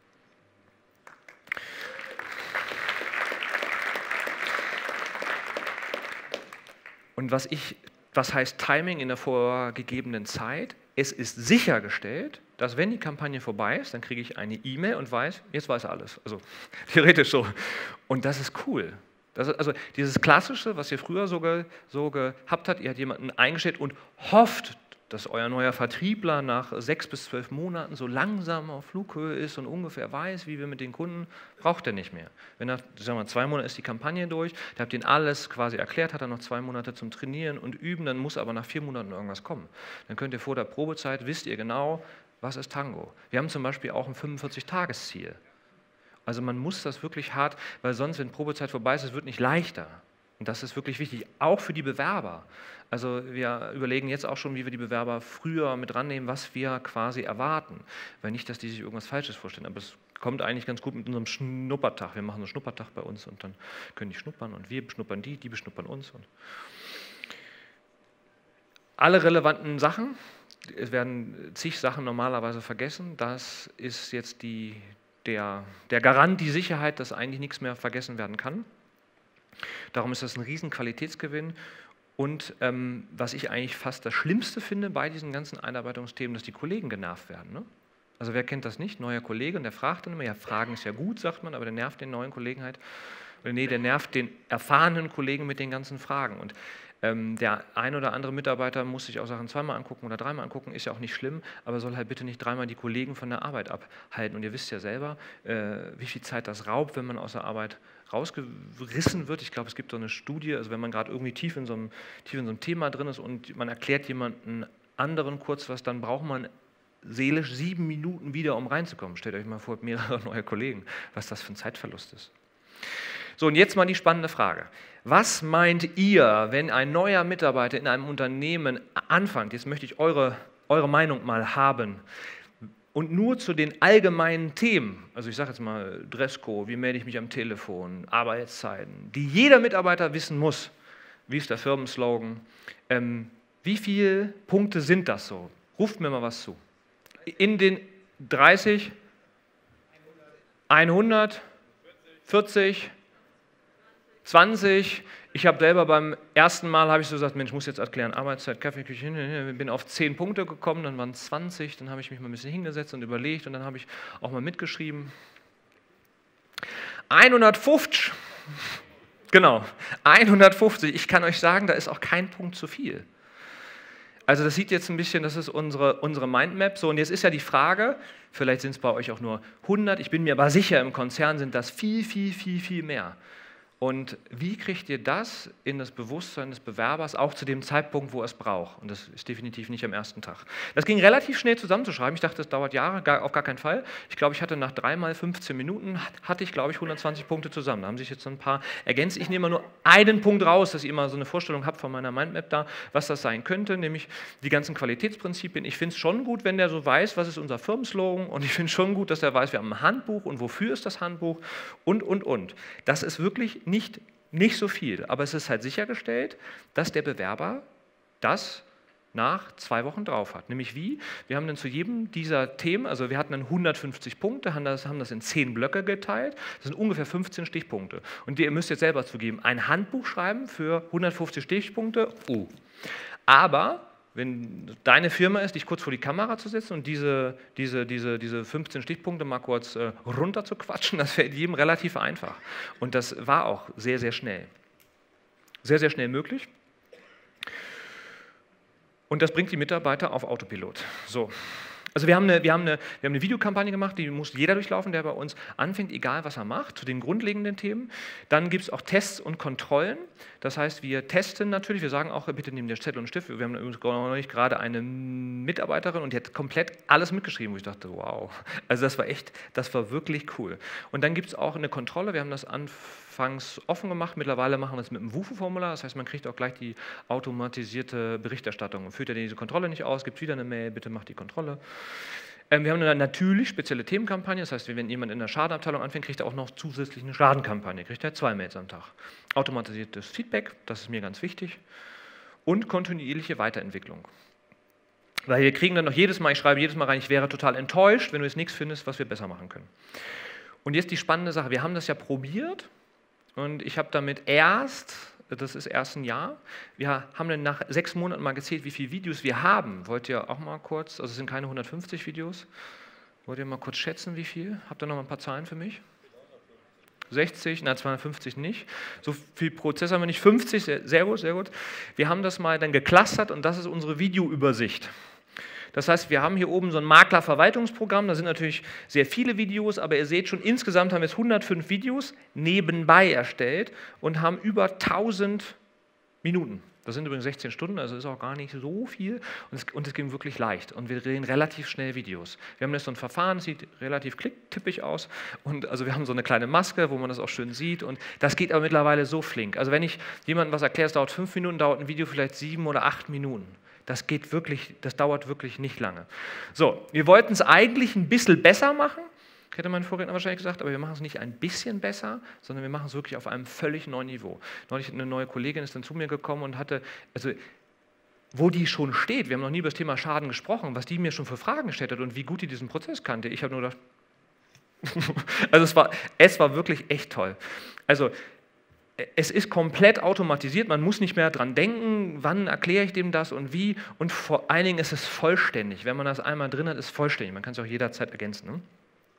Und was heißt Timing in der vorgegebenen Zeit? Es ist sichergestellt, dass wenn die Kampagne vorbei ist, dann kriege ich eine E-Mail und weiß, jetzt weiß er alles. Also theoretisch so. Und das ist cool. Also dieses Klassische, was ihr früher so gehabt habt, ihr habt jemanden eingestellt und hofft, dass euer neuer Vertriebler nach 6 bis 12 Monaten so langsam auf Flughöhe ist und ungefähr weiß, wie wir mit den Kunden, braucht er nicht mehr. Wenn nach, sagen wir, 2 Monaten ist die Kampagne durch, da habt ihr ihn alles quasi erklärt, hat er noch 2 Monate zum Trainieren und Üben, dann muss aber nach 4 Monaten irgendwas kommen. Dann könnt ihr vor der Probezeit, wisst ihr genau, was ist Tango. Wir haben zum Beispiel auch ein 45-Tages-Ziel. Also man muss das wirklich hart, weil sonst, wenn Probezeit vorbei ist, es wird nicht leichter. Und das ist wirklich wichtig, auch für die Bewerber. Also wir überlegen jetzt auch schon, wie wir die Bewerber früher mit rannehmen, was wir quasi erwarten. Weil nicht, dass die sich irgendwas Falsches vorstellen, aber es kommt eigentlich ganz gut mit unserem Schnuppertag. Wir machen einen Schnuppertag bei uns und dann können die schnuppern und wir beschnuppern die beschnuppern uns. Und alle relevanten Sachen, es werden zig Sachen normalerweise vergessen, das ist jetzt der Garant, die Sicherheit, dass eigentlich nichts mehr vergessen werden kann. Darum ist das ein riesen Qualitätsgewinn. Und was ich eigentlich fast das Schlimmste finde bei diesen ganzen Einarbeitungsthemen, dass die Kollegen genervt werden. Ne? Also wer kennt das nicht? Neuer Kollege, und der fragt dann immer, ja, Fragen ist ja gut, sagt man, aber der nervt den neuen Kollegen halt. Oder nee, der nervt den erfahrenen Kollegen mit den ganzen Fragen. Und der ein oder andere Mitarbeiter muss sich auch Sachen 2-mal angucken oder 3-mal angucken, ist ja auch nicht schlimm, aber soll halt bitte nicht 3-mal die Kollegen von der Arbeit abhalten. Und ihr wisst ja selber, wie viel Zeit das raubt, wenn man aus der Arbeit rausgerissen wird. Ich glaube, es gibt so eine Studie, also wenn man gerade irgendwie tief in so einem Thema drin ist und man erklärt jemanden anderen kurz was, dann braucht man seelisch 7 Minuten wieder, um reinzukommen. Stellt euch mal vor, mehrere neue Kollegen, was das für ein Zeitverlust ist. So, und jetzt mal die spannende Frage. Was meint ihr, wenn ein neuer Mitarbeiter in einem Unternehmen anfängt? Jetzt möchte ich eure Meinung mal haben. Und nur zu den allgemeinen Themen, also ich sage jetzt mal Dresscode, wie melde ich mich am Telefon, Arbeitszeiten, die jeder Mitarbeiter wissen muss. Wie ist der Firmenslogan? Wie viele Punkte sind das so? Ruft mir mal was zu. In den 30, 100, 40, 20, ich habe selber beim ersten Mal, habe ich so gesagt, Mensch, ich muss jetzt erklären, Arbeitszeit, Kaffeeküche, bin auf 10 Punkte gekommen, dann waren es 20, dann habe ich mich mal ein bisschen hingesetzt und überlegt und dann habe ich auch mal mitgeschrieben. 150, genau, 150, ich kann euch sagen, da ist auch kein Punkt zu viel. Also das sieht jetzt ein bisschen, das ist unsere Mindmap. So, und jetzt ist ja die Frage, vielleicht sind es bei euch auch nur 100, ich bin mir aber sicher, im Konzern sind das viel, viel, viel, viel mehr. Und wie kriegt ihr das in das Bewusstsein des Bewerbers, auch zu dem Zeitpunkt, wo er es braucht? Und das ist definitiv nicht am ersten Tag. Das ging relativ schnell zusammenzuschreiben. Ich dachte, das dauert Jahre, auf gar keinen Fall. Ich glaube, ich hatte nach 3 mal 15 Minuten, hatte ich, glaube ich, 120 Punkte zusammen. Da haben sich jetzt so ein paar ergänzt. Ich nehme mal nur einen Punkt raus, dass ihr mal so eine Vorstellung habt von meiner Mindmap da, was das sein könnte, nämlich die ganzen Qualitätsprinzipien. Ich finde es schon gut, wenn der so weiß, was ist unser Firmenslogan, und ich finde es schon gut, dass er weiß, wir haben ein Handbuch und wofür ist das Handbuch und. Das ist wirklich nicht so viel, aber es ist halt sichergestellt, dass der Bewerber das nach 2 Wochen drauf hat. Nämlich wie? Wir haben dann zu jedem dieser Themen, also wir hatten dann 150 Punkte, haben das in 10 Blöcke geteilt, das sind ungefähr 15 Stichpunkte. Und ihr müsst jetzt selber zugeben, ein Handbuch schreiben für 150 Stichpunkte, aber wenn deine Firma ist, dich kurz vor die Kamera zu setzen und diese 15 Stichpunkte mal kurz runter zu quatschen, das fällt jedem relativ einfach. Und das war auch sehr, sehr schnell. Sehr, sehr schnell möglich. Und das bringt die Mitarbeiter auf Autopilot. So. Also wir haben eine Videokampagne gemacht, die muss jeder durchlaufen, der bei uns anfängt, egal was er macht, zu den grundlegenden Themen. Dann gibt es auch Tests und Kontrollen. Das heißt, wir testen natürlich, wir sagen auch, bitte nehmt ihr Zettel und Stift. Wir haben übrigens neulich gerade eine Mitarbeiterin und die hat komplett alles mitgeschrieben, wo ich dachte, wow. Also das war wirklich cool. Und dann gibt es auch eine Kontrolle, wir haben das anfangs offen gemacht, mittlerweile machen wir es mit einem WUFO-Formular, das heißt, man kriegt auch gleich die automatisierte Berichterstattung. Führt ihr diese Kontrolle nicht aus, gibt es wieder eine Mail, bitte macht die Kontrolle. Wir haben eine natürlich spezielle Themenkampagne, das heißt, wenn jemand in der Schadenabteilung anfängt, kriegt er auch noch zusätzlich eine Schadenkampagne, kriegt er 2 Mails am Tag. Automatisiertes Feedback, das ist mir ganz wichtig, und kontinuierliche Weiterentwicklung. Weil wir kriegen dann noch jedes Mal, ich schreibe jedes Mal rein, ich wäre total enttäuscht, wenn du jetzt nichts findest, was wir besser machen können. Und jetzt die spannende Sache, wir haben das ja probiert und ich habe damit das ist erst ein Jahr. Wir haben dann nach 6 Monaten mal gezählt, wie viele Videos wir haben. Wollt ihr auch mal kurz, also es sind keine 150 Videos, wollt ihr mal kurz schätzen, wie viel? Habt ihr noch mal ein paar Zahlen für mich? 60, na 250 nicht. So viel Prozess haben wir nicht, 50, sehr gut, sehr gut. Wir haben das mal dann geclustert und das ist unsere Videoübersicht. Das heißt, wir haben hier oben so ein Maklerverwaltungsprogramm, da sind natürlich sehr viele Videos, aber ihr seht schon, insgesamt haben wir jetzt 105 Videos nebenbei erstellt und haben über 1000 Minuten. Das sind übrigens 16 Stunden, also ist auch gar nicht so viel und es ging wirklich leicht und wir drehen relativ schnell Videos. Wir haben jetzt so ein Verfahren, sieht relativ klicktippig aus und also wir haben so eine kleine Maske, wo man das auch schön sieht und das geht aber mittlerweile so flink. Also wenn ich jemandem was erkläre, es dauert 5 Minuten, dauert ein Video vielleicht 7 oder 8 Minuten. Das dauert wirklich nicht lange. So, wir wollten es eigentlich ein bisschen besser machen, hätte mein Vorredner wahrscheinlich gesagt, aber wir machen es nicht ein bisschen besser, sondern wir machen es wirklich auf einem völlig neuen Niveau. Neulich eine neue Kollegin ist dann zu mir gekommen und hatte, also wo die schon steht, wir haben noch nie über das Thema Schaden gesprochen, was die mir schon für Fragen gestellt hat und wie gut die diesen Prozess kannte. Ich habe nur gedacht, also es war wirklich echt toll. Also es ist komplett automatisiert, man muss nicht mehr dran denken, wann erkläre ich dem das und wie und vor allen Dingen ist es vollständig. Wenn man das einmal drin hat, ist es vollständig, man kann es auch jederzeit ergänzen. Ne?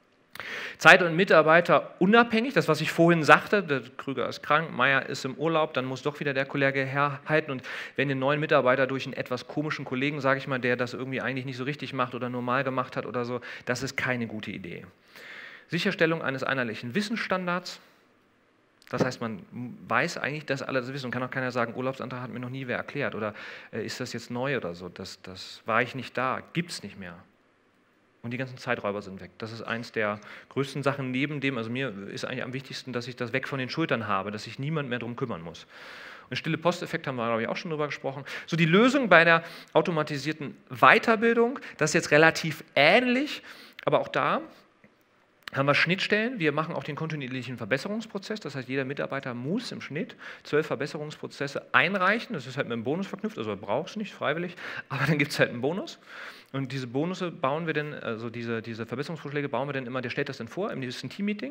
Zeit- und Mitarbeiter unabhängig, das was ich vorhin sagte, der Krüger ist krank, Meier ist im Urlaub, dann muss doch wieder der Kollege herhalten und wenn den neuen Mitarbeiter durch einen etwas komischen Kollegen, sage ich mal, der das irgendwie eigentlich nicht so richtig macht oder normal gemacht hat oder so, das ist keine gute Idee. Sicherstellung eines einheitlichen Wissensstandards. Das heißt, man weiß eigentlich, dass alle das wissen und kann auch keiner sagen, Urlaubsantrag hat mir noch nie wer erklärt oder ist das jetzt neu oder so, das war ich nicht da, gibt es nicht mehr. Und die ganzen Zeiträuber sind weg. Das ist eins der größten Sachen neben dem, also mir ist eigentlich am wichtigsten, dass ich das weg von den Schultern habe, dass sich niemand mehr darum kümmern muss. Und stille Posteffekt haben wir, glaube ich, auch schon drüber gesprochen. So die Lösung bei der automatisierten Weiterbildung, das ist jetzt relativ ähnlich, aber auch da haben wir Schnittstellen, wir machen auch den kontinuierlichen Verbesserungsprozess, das heißt, jeder Mitarbeiter muss im Schnitt 12 Verbesserungsprozesse einreichen, das ist halt mit einem Bonus verknüpft, also braucht es nicht freiwillig, aber dann gibt es halt einen Bonus und diese Bonusse bauen wir dann, also diese Verbesserungsvorschläge bauen wir dann immer, der stellt das dann vor, im nächsten Team-Meeting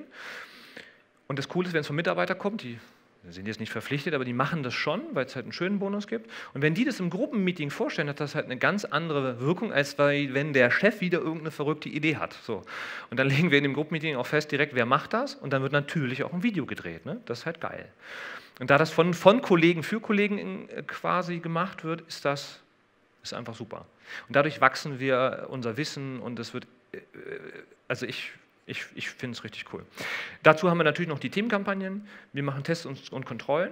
und das Coole ist, wenn es vom Mitarbeiter kommt, die sind jetzt nicht verpflichtet, aber die machen das schon, weil es halt einen schönen Bonus gibt. Und wenn die das im Gruppenmeeting vorstellen, hat das halt eine ganz andere Wirkung, als wenn der Chef wieder irgendeine verrückte Idee hat. So. Und dann legen wir in dem Gruppenmeeting auch fest, direkt, wer macht das? Und dann wird natürlich auch ein Video gedreht. Ne? Das ist halt geil. Und da das von Kollegen für Kollegen quasi gemacht wird, ist einfach super. Und dadurch wachsen wir unser Wissen und es wird, also ich finde es richtig cool. Dazu haben wir natürlich noch die Themenkampagnen. Wir machen Tests und Kontrollen.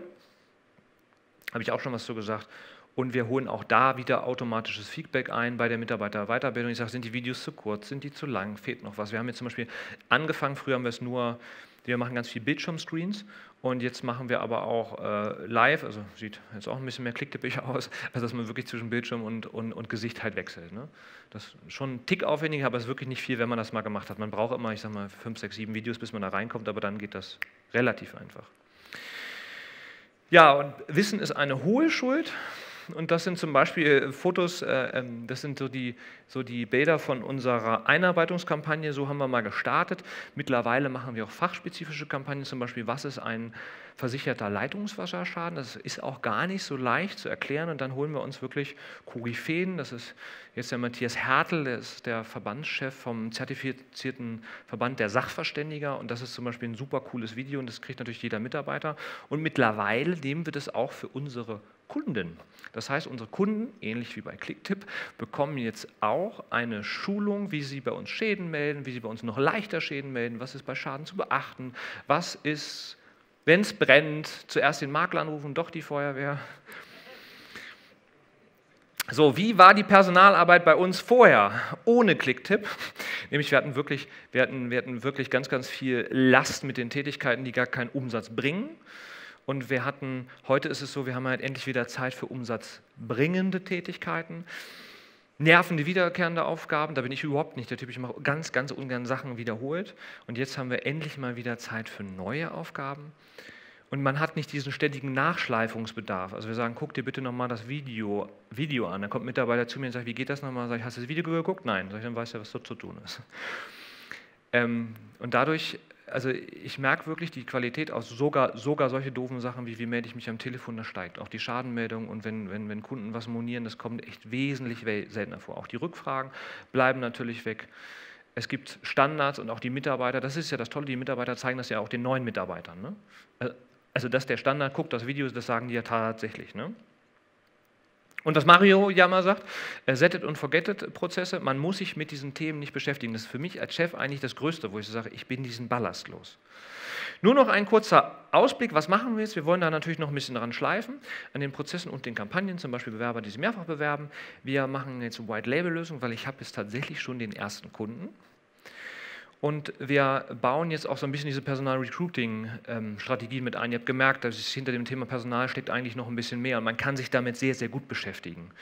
Habe ich auch schon was zu gesagt. Und wir holen auch da wieder automatisches Feedback ein bei der Mitarbeiterweiterbildung. Ich sage, sind die Videos zu kurz, sind die zu lang, fehlt noch was. Wir haben jetzt zum Beispiel angefangen, früher haben wir es nur, wir machen ganz viel Bildschirmscreens und jetzt machen wir aber auch live, also sieht jetzt auch ein bisschen mehr klicktippig aus, also dass man wirklich zwischen Bildschirm und Gesicht halt wechselt. Ne? Das ist schon ein Tick aufwendiger, aber es ist wirklich nicht viel, wenn man das mal gemacht hat. Man braucht immer, ich sag mal, 5, 6, 7 Videos, bis man da reinkommt, aber dann geht das relativ einfach. Ja, und Wissen ist eine hohe Schuld. und das sind zum Beispiel Fotos, das sind so die Bilder von unserer Einarbeitungskampagne, so haben wir mal gestartet. Mittlerweile machen wir auch fachspezifische Kampagnen, zum Beispiel, was ist ein versicherter Leitungswasserschaden? Das ist auch gar nicht so leicht zu erklären und dann holen wir uns wirklich Koryphäen, das ist jetzt der Matthias Hertel, der ist der Verbandschef vom zertifizierten Verband der Sachverständiger und das ist zum Beispiel ein super cooles Video und das kriegt natürlich jeder Mitarbeiter und mittlerweile nehmen wir das auch für unsere Kunden. Das heißt, unsere Kunden, ähnlich wie bei Clicktip, bekommen jetzt auch eine Schulung, wie sie bei uns Schäden melden, wie sie bei uns noch leichter Schäden melden, was ist bei Schaden zu beachten, was ist, wenn es brennt, zuerst den Makler anrufen, doch die Feuerwehr. So, wie war die Personalarbeit bei uns vorher, ohne Clicktip? Nämlich wir hatten wirklich ganz, ganz viel Last mit den Tätigkeiten, die gar keinen Umsatz bringen. Und heute ist es so, wir haben halt endlich wieder Zeit für umsatzbringende Tätigkeiten. Nervende, wiederkehrende Aufgaben, da bin ich überhaupt nicht der Typ, ich mache ganz, ganz ungern Sachen wiederholt. Und jetzt haben wir endlich mal wieder Zeit für neue Aufgaben. Und man hat nicht diesen ständigen Nachschleifungsbedarf. Also wir sagen, guck dir bitte nochmal das Video an. Dann kommt ein Mitarbeiter zu mir und sagt, wie geht das nochmal? Sag ich, hast du das Video geguckt? Nein. Sag ich, dann weißt du ja, was dort zu tun ist. Und dadurch, also ich merke wirklich die Qualität aus sogar solche doofen Sachen wie melde ich mich am Telefon, das steigt. Auch die Schadenmeldung und wenn Kunden was monieren, das kommt echt wesentlich seltener vor. Auch die Rückfragen bleiben natürlich weg. Es gibt Standards und auch die Mitarbeiter, das ist ja das Tolle, die Mitarbeiter zeigen das ja auch den neuen Mitarbeitern. Ne? Also dass der Standard guckt, das Video, das sagen die ja tatsächlich. Ne? Und was Mario ja mal sagt, Set it und forget it Prozesse, man muss sich mit diesen Themen nicht beschäftigen. Das ist für mich als Chef eigentlich das Größte, wo ich sage, ich bin diesen Ballast los. Nur noch ein kurzer Ausblick, was machen wir jetzt? Wir wollen da natürlich noch ein bisschen dran schleifen, an den Prozessen und den Kampagnen, zum Beispiel Bewerber, die sich mehrfach bewerben. Wir machen jetzt eine White-Label-Lösung, weil ich habe jetzt tatsächlich schon den ersten Kunden. Und wir bauen jetzt auch so ein bisschen diese Personal-Recruiting-Strategien mit ein. Ihr habt gemerkt, dass hinter dem Thema Personal steckt eigentlich noch ein bisschen mehr und man kann sich damit sehr, sehr gut beschäftigen.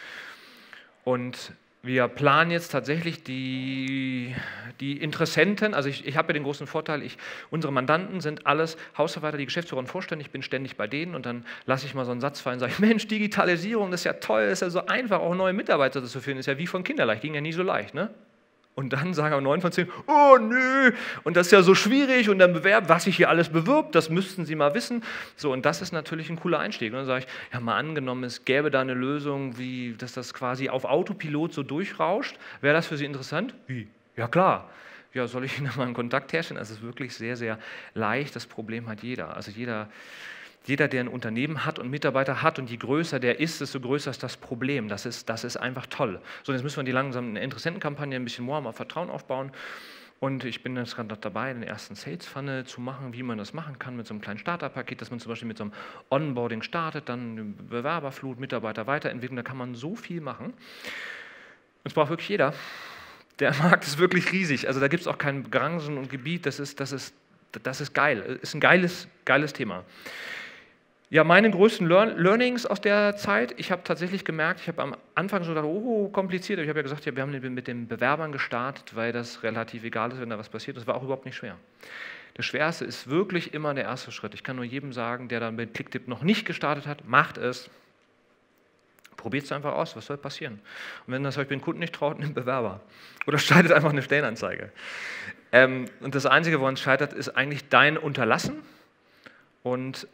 Und wir planen jetzt tatsächlich die Interessenten, also ich habe ja den großen Vorteil, unsere Mandanten sind alles Hausverwalter, die Geschäftsführer und Vorstände, ich bin ständig bei denen und dann lasse ich mal so einen Satz fallen und sage, Mensch, Digitalisierung, das ist ja toll, das ist ja so einfach, auch neue Mitarbeiter zu finden, ist ja wie von Kinderleicht, ging ja nie so leicht, ne? Und dann sagen aber 9 von 10, oh nö, und das ist ja so schwierig und dann bewerben, was sich hier alles bewirbt, das müssten Sie mal wissen. So, und das ist natürlich ein cooler Einstieg. Und dann sage ich, ja mal angenommen, es gäbe da eine Lösung, wie, dass das quasi auf Autopilot so durchrauscht. Wäre das für Sie interessant? Wie? Ja klar. Ja, soll ich Ihnen mal einen Kontakt herstellen? Das ist wirklich sehr, sehr leicht. Das Problem hat jeder. Also jeder, der ein Unternehmen hat und Mitarbeiter hat und je größer der ist, desto größer ist das Problem. Das ist einfach toll. So, jetzt müssen wir die langsam eine Interessentenkampagne ein bisschen more, mal Vertrauen aufbauen. Und ich bin jetzt gerade dabei, den ersten Sales Funnel zu machen, wie man das machen kann mit so einem kleinen Starterpaket, dass man zum Beispiel mit so einem Onboarding startet, dann eine Bewerberflut, Mitarbeiter weiterentwickeln, da kann man so viel machen. Das braucht wirklich jeder. Der Markt ist wirklich riesig. Also da gibt es auch kein Branchen und Gebiet, das ist geil. Ist ein geiles Thema. Ja, meine größten Learnings aus der Zeit, ich habe tatsächlich gemerkt, ich habe am Anfang so gedacht, oh, kompliziert, ich habe ja gesagt, ja, wir haben mit den Bewerbern gestartet, weil das relativ egal ist, wenn da was passiert. Das war auch überhaupt nicht schwer. Das Schwerste ist wirklich immer der erste Schritt. Ich kann nur jedem sagen, der dann mit Clicktip noch nicht gestartet hat, macht es. Probiert es einfach aus, was soll passieren? Und wenn das euch den Kunden nicht traut, nimmt Bewerber. Oder schaltet einfach eine Stellenanzeige. Und das Einzige, woran es scheitert, ist eigentlich dein Unterlassen. Und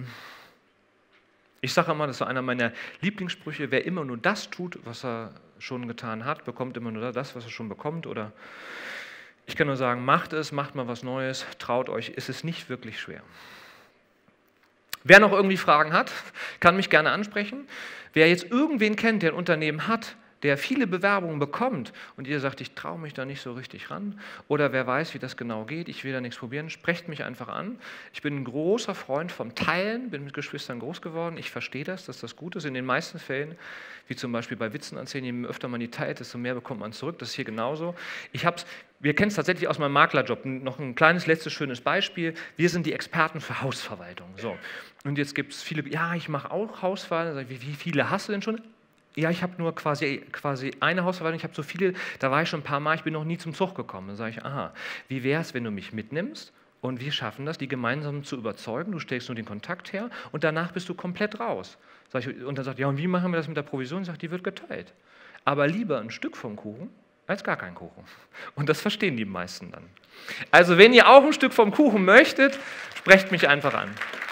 ich sage immer, das ist einer meiner Lieblingssprüche, wer immer nur das tut, was er schon getan hat, bekommt immer nur das, was er schon bekommt. Oder ich kann nur sagen, macht es, macht mal was Neues, traut euch, ist es nicht wirklich schwer. Wer noch irgendwie Fragen hat, kann mich gerne ansprechen. Wer jetzt irgendwen kennt, der ein Unternehmen hat, der viele Bewerbungen bekommt und ihr sagt, ich traue mich da nicht so richtig ran oder wer weiß, wie das genau geht, ich will da nichts probieren, sprecht mich einfach an. Ich bin ein großer Freund vom Teilen, bin mit Geschwistern groß geworden, ich verstehe das, dass das gut ist. In den meisten Fällen, wie zum Beispiel bei Witzen erzählen, je öfter man die teilt, desto mehr bekommt man zurück. Das ist hier genauso. Wir kennen es tatsächlich aus meinem Maklerjob. Noch ein kleines letztes schönes Beispiel. Wir sind die Experten für Hausverwaltung. So. Und jetzt gibt es viele, ja, ich mache auch Hausverwaltung. Wie viele hast du denn schon? Ja, ich habe nur quasi eine Hausverwaltung, ich habe so viele, da war ich schon ein paar Mal, ich bin noch nie zum Zug gekommen. Dann sage ich, aha, wie wäre es, wenn du mich mitnimmst Und wir schaffen das, die gemeinsam zu überzeugen. Du stellst nur den Kontakt her und danach bist du komplett raus. Und dann sagt, ja, und wie machen wir das mit der Provision? Ich sage, die wird geteilt. Aber lieber ein Stück vom Kuchen als gar kein Kuchen. Und das verstehen die meisten dann. Also wenn ihr auch ein Stück vom Kuchen möchtet, sprecht mich einfach an.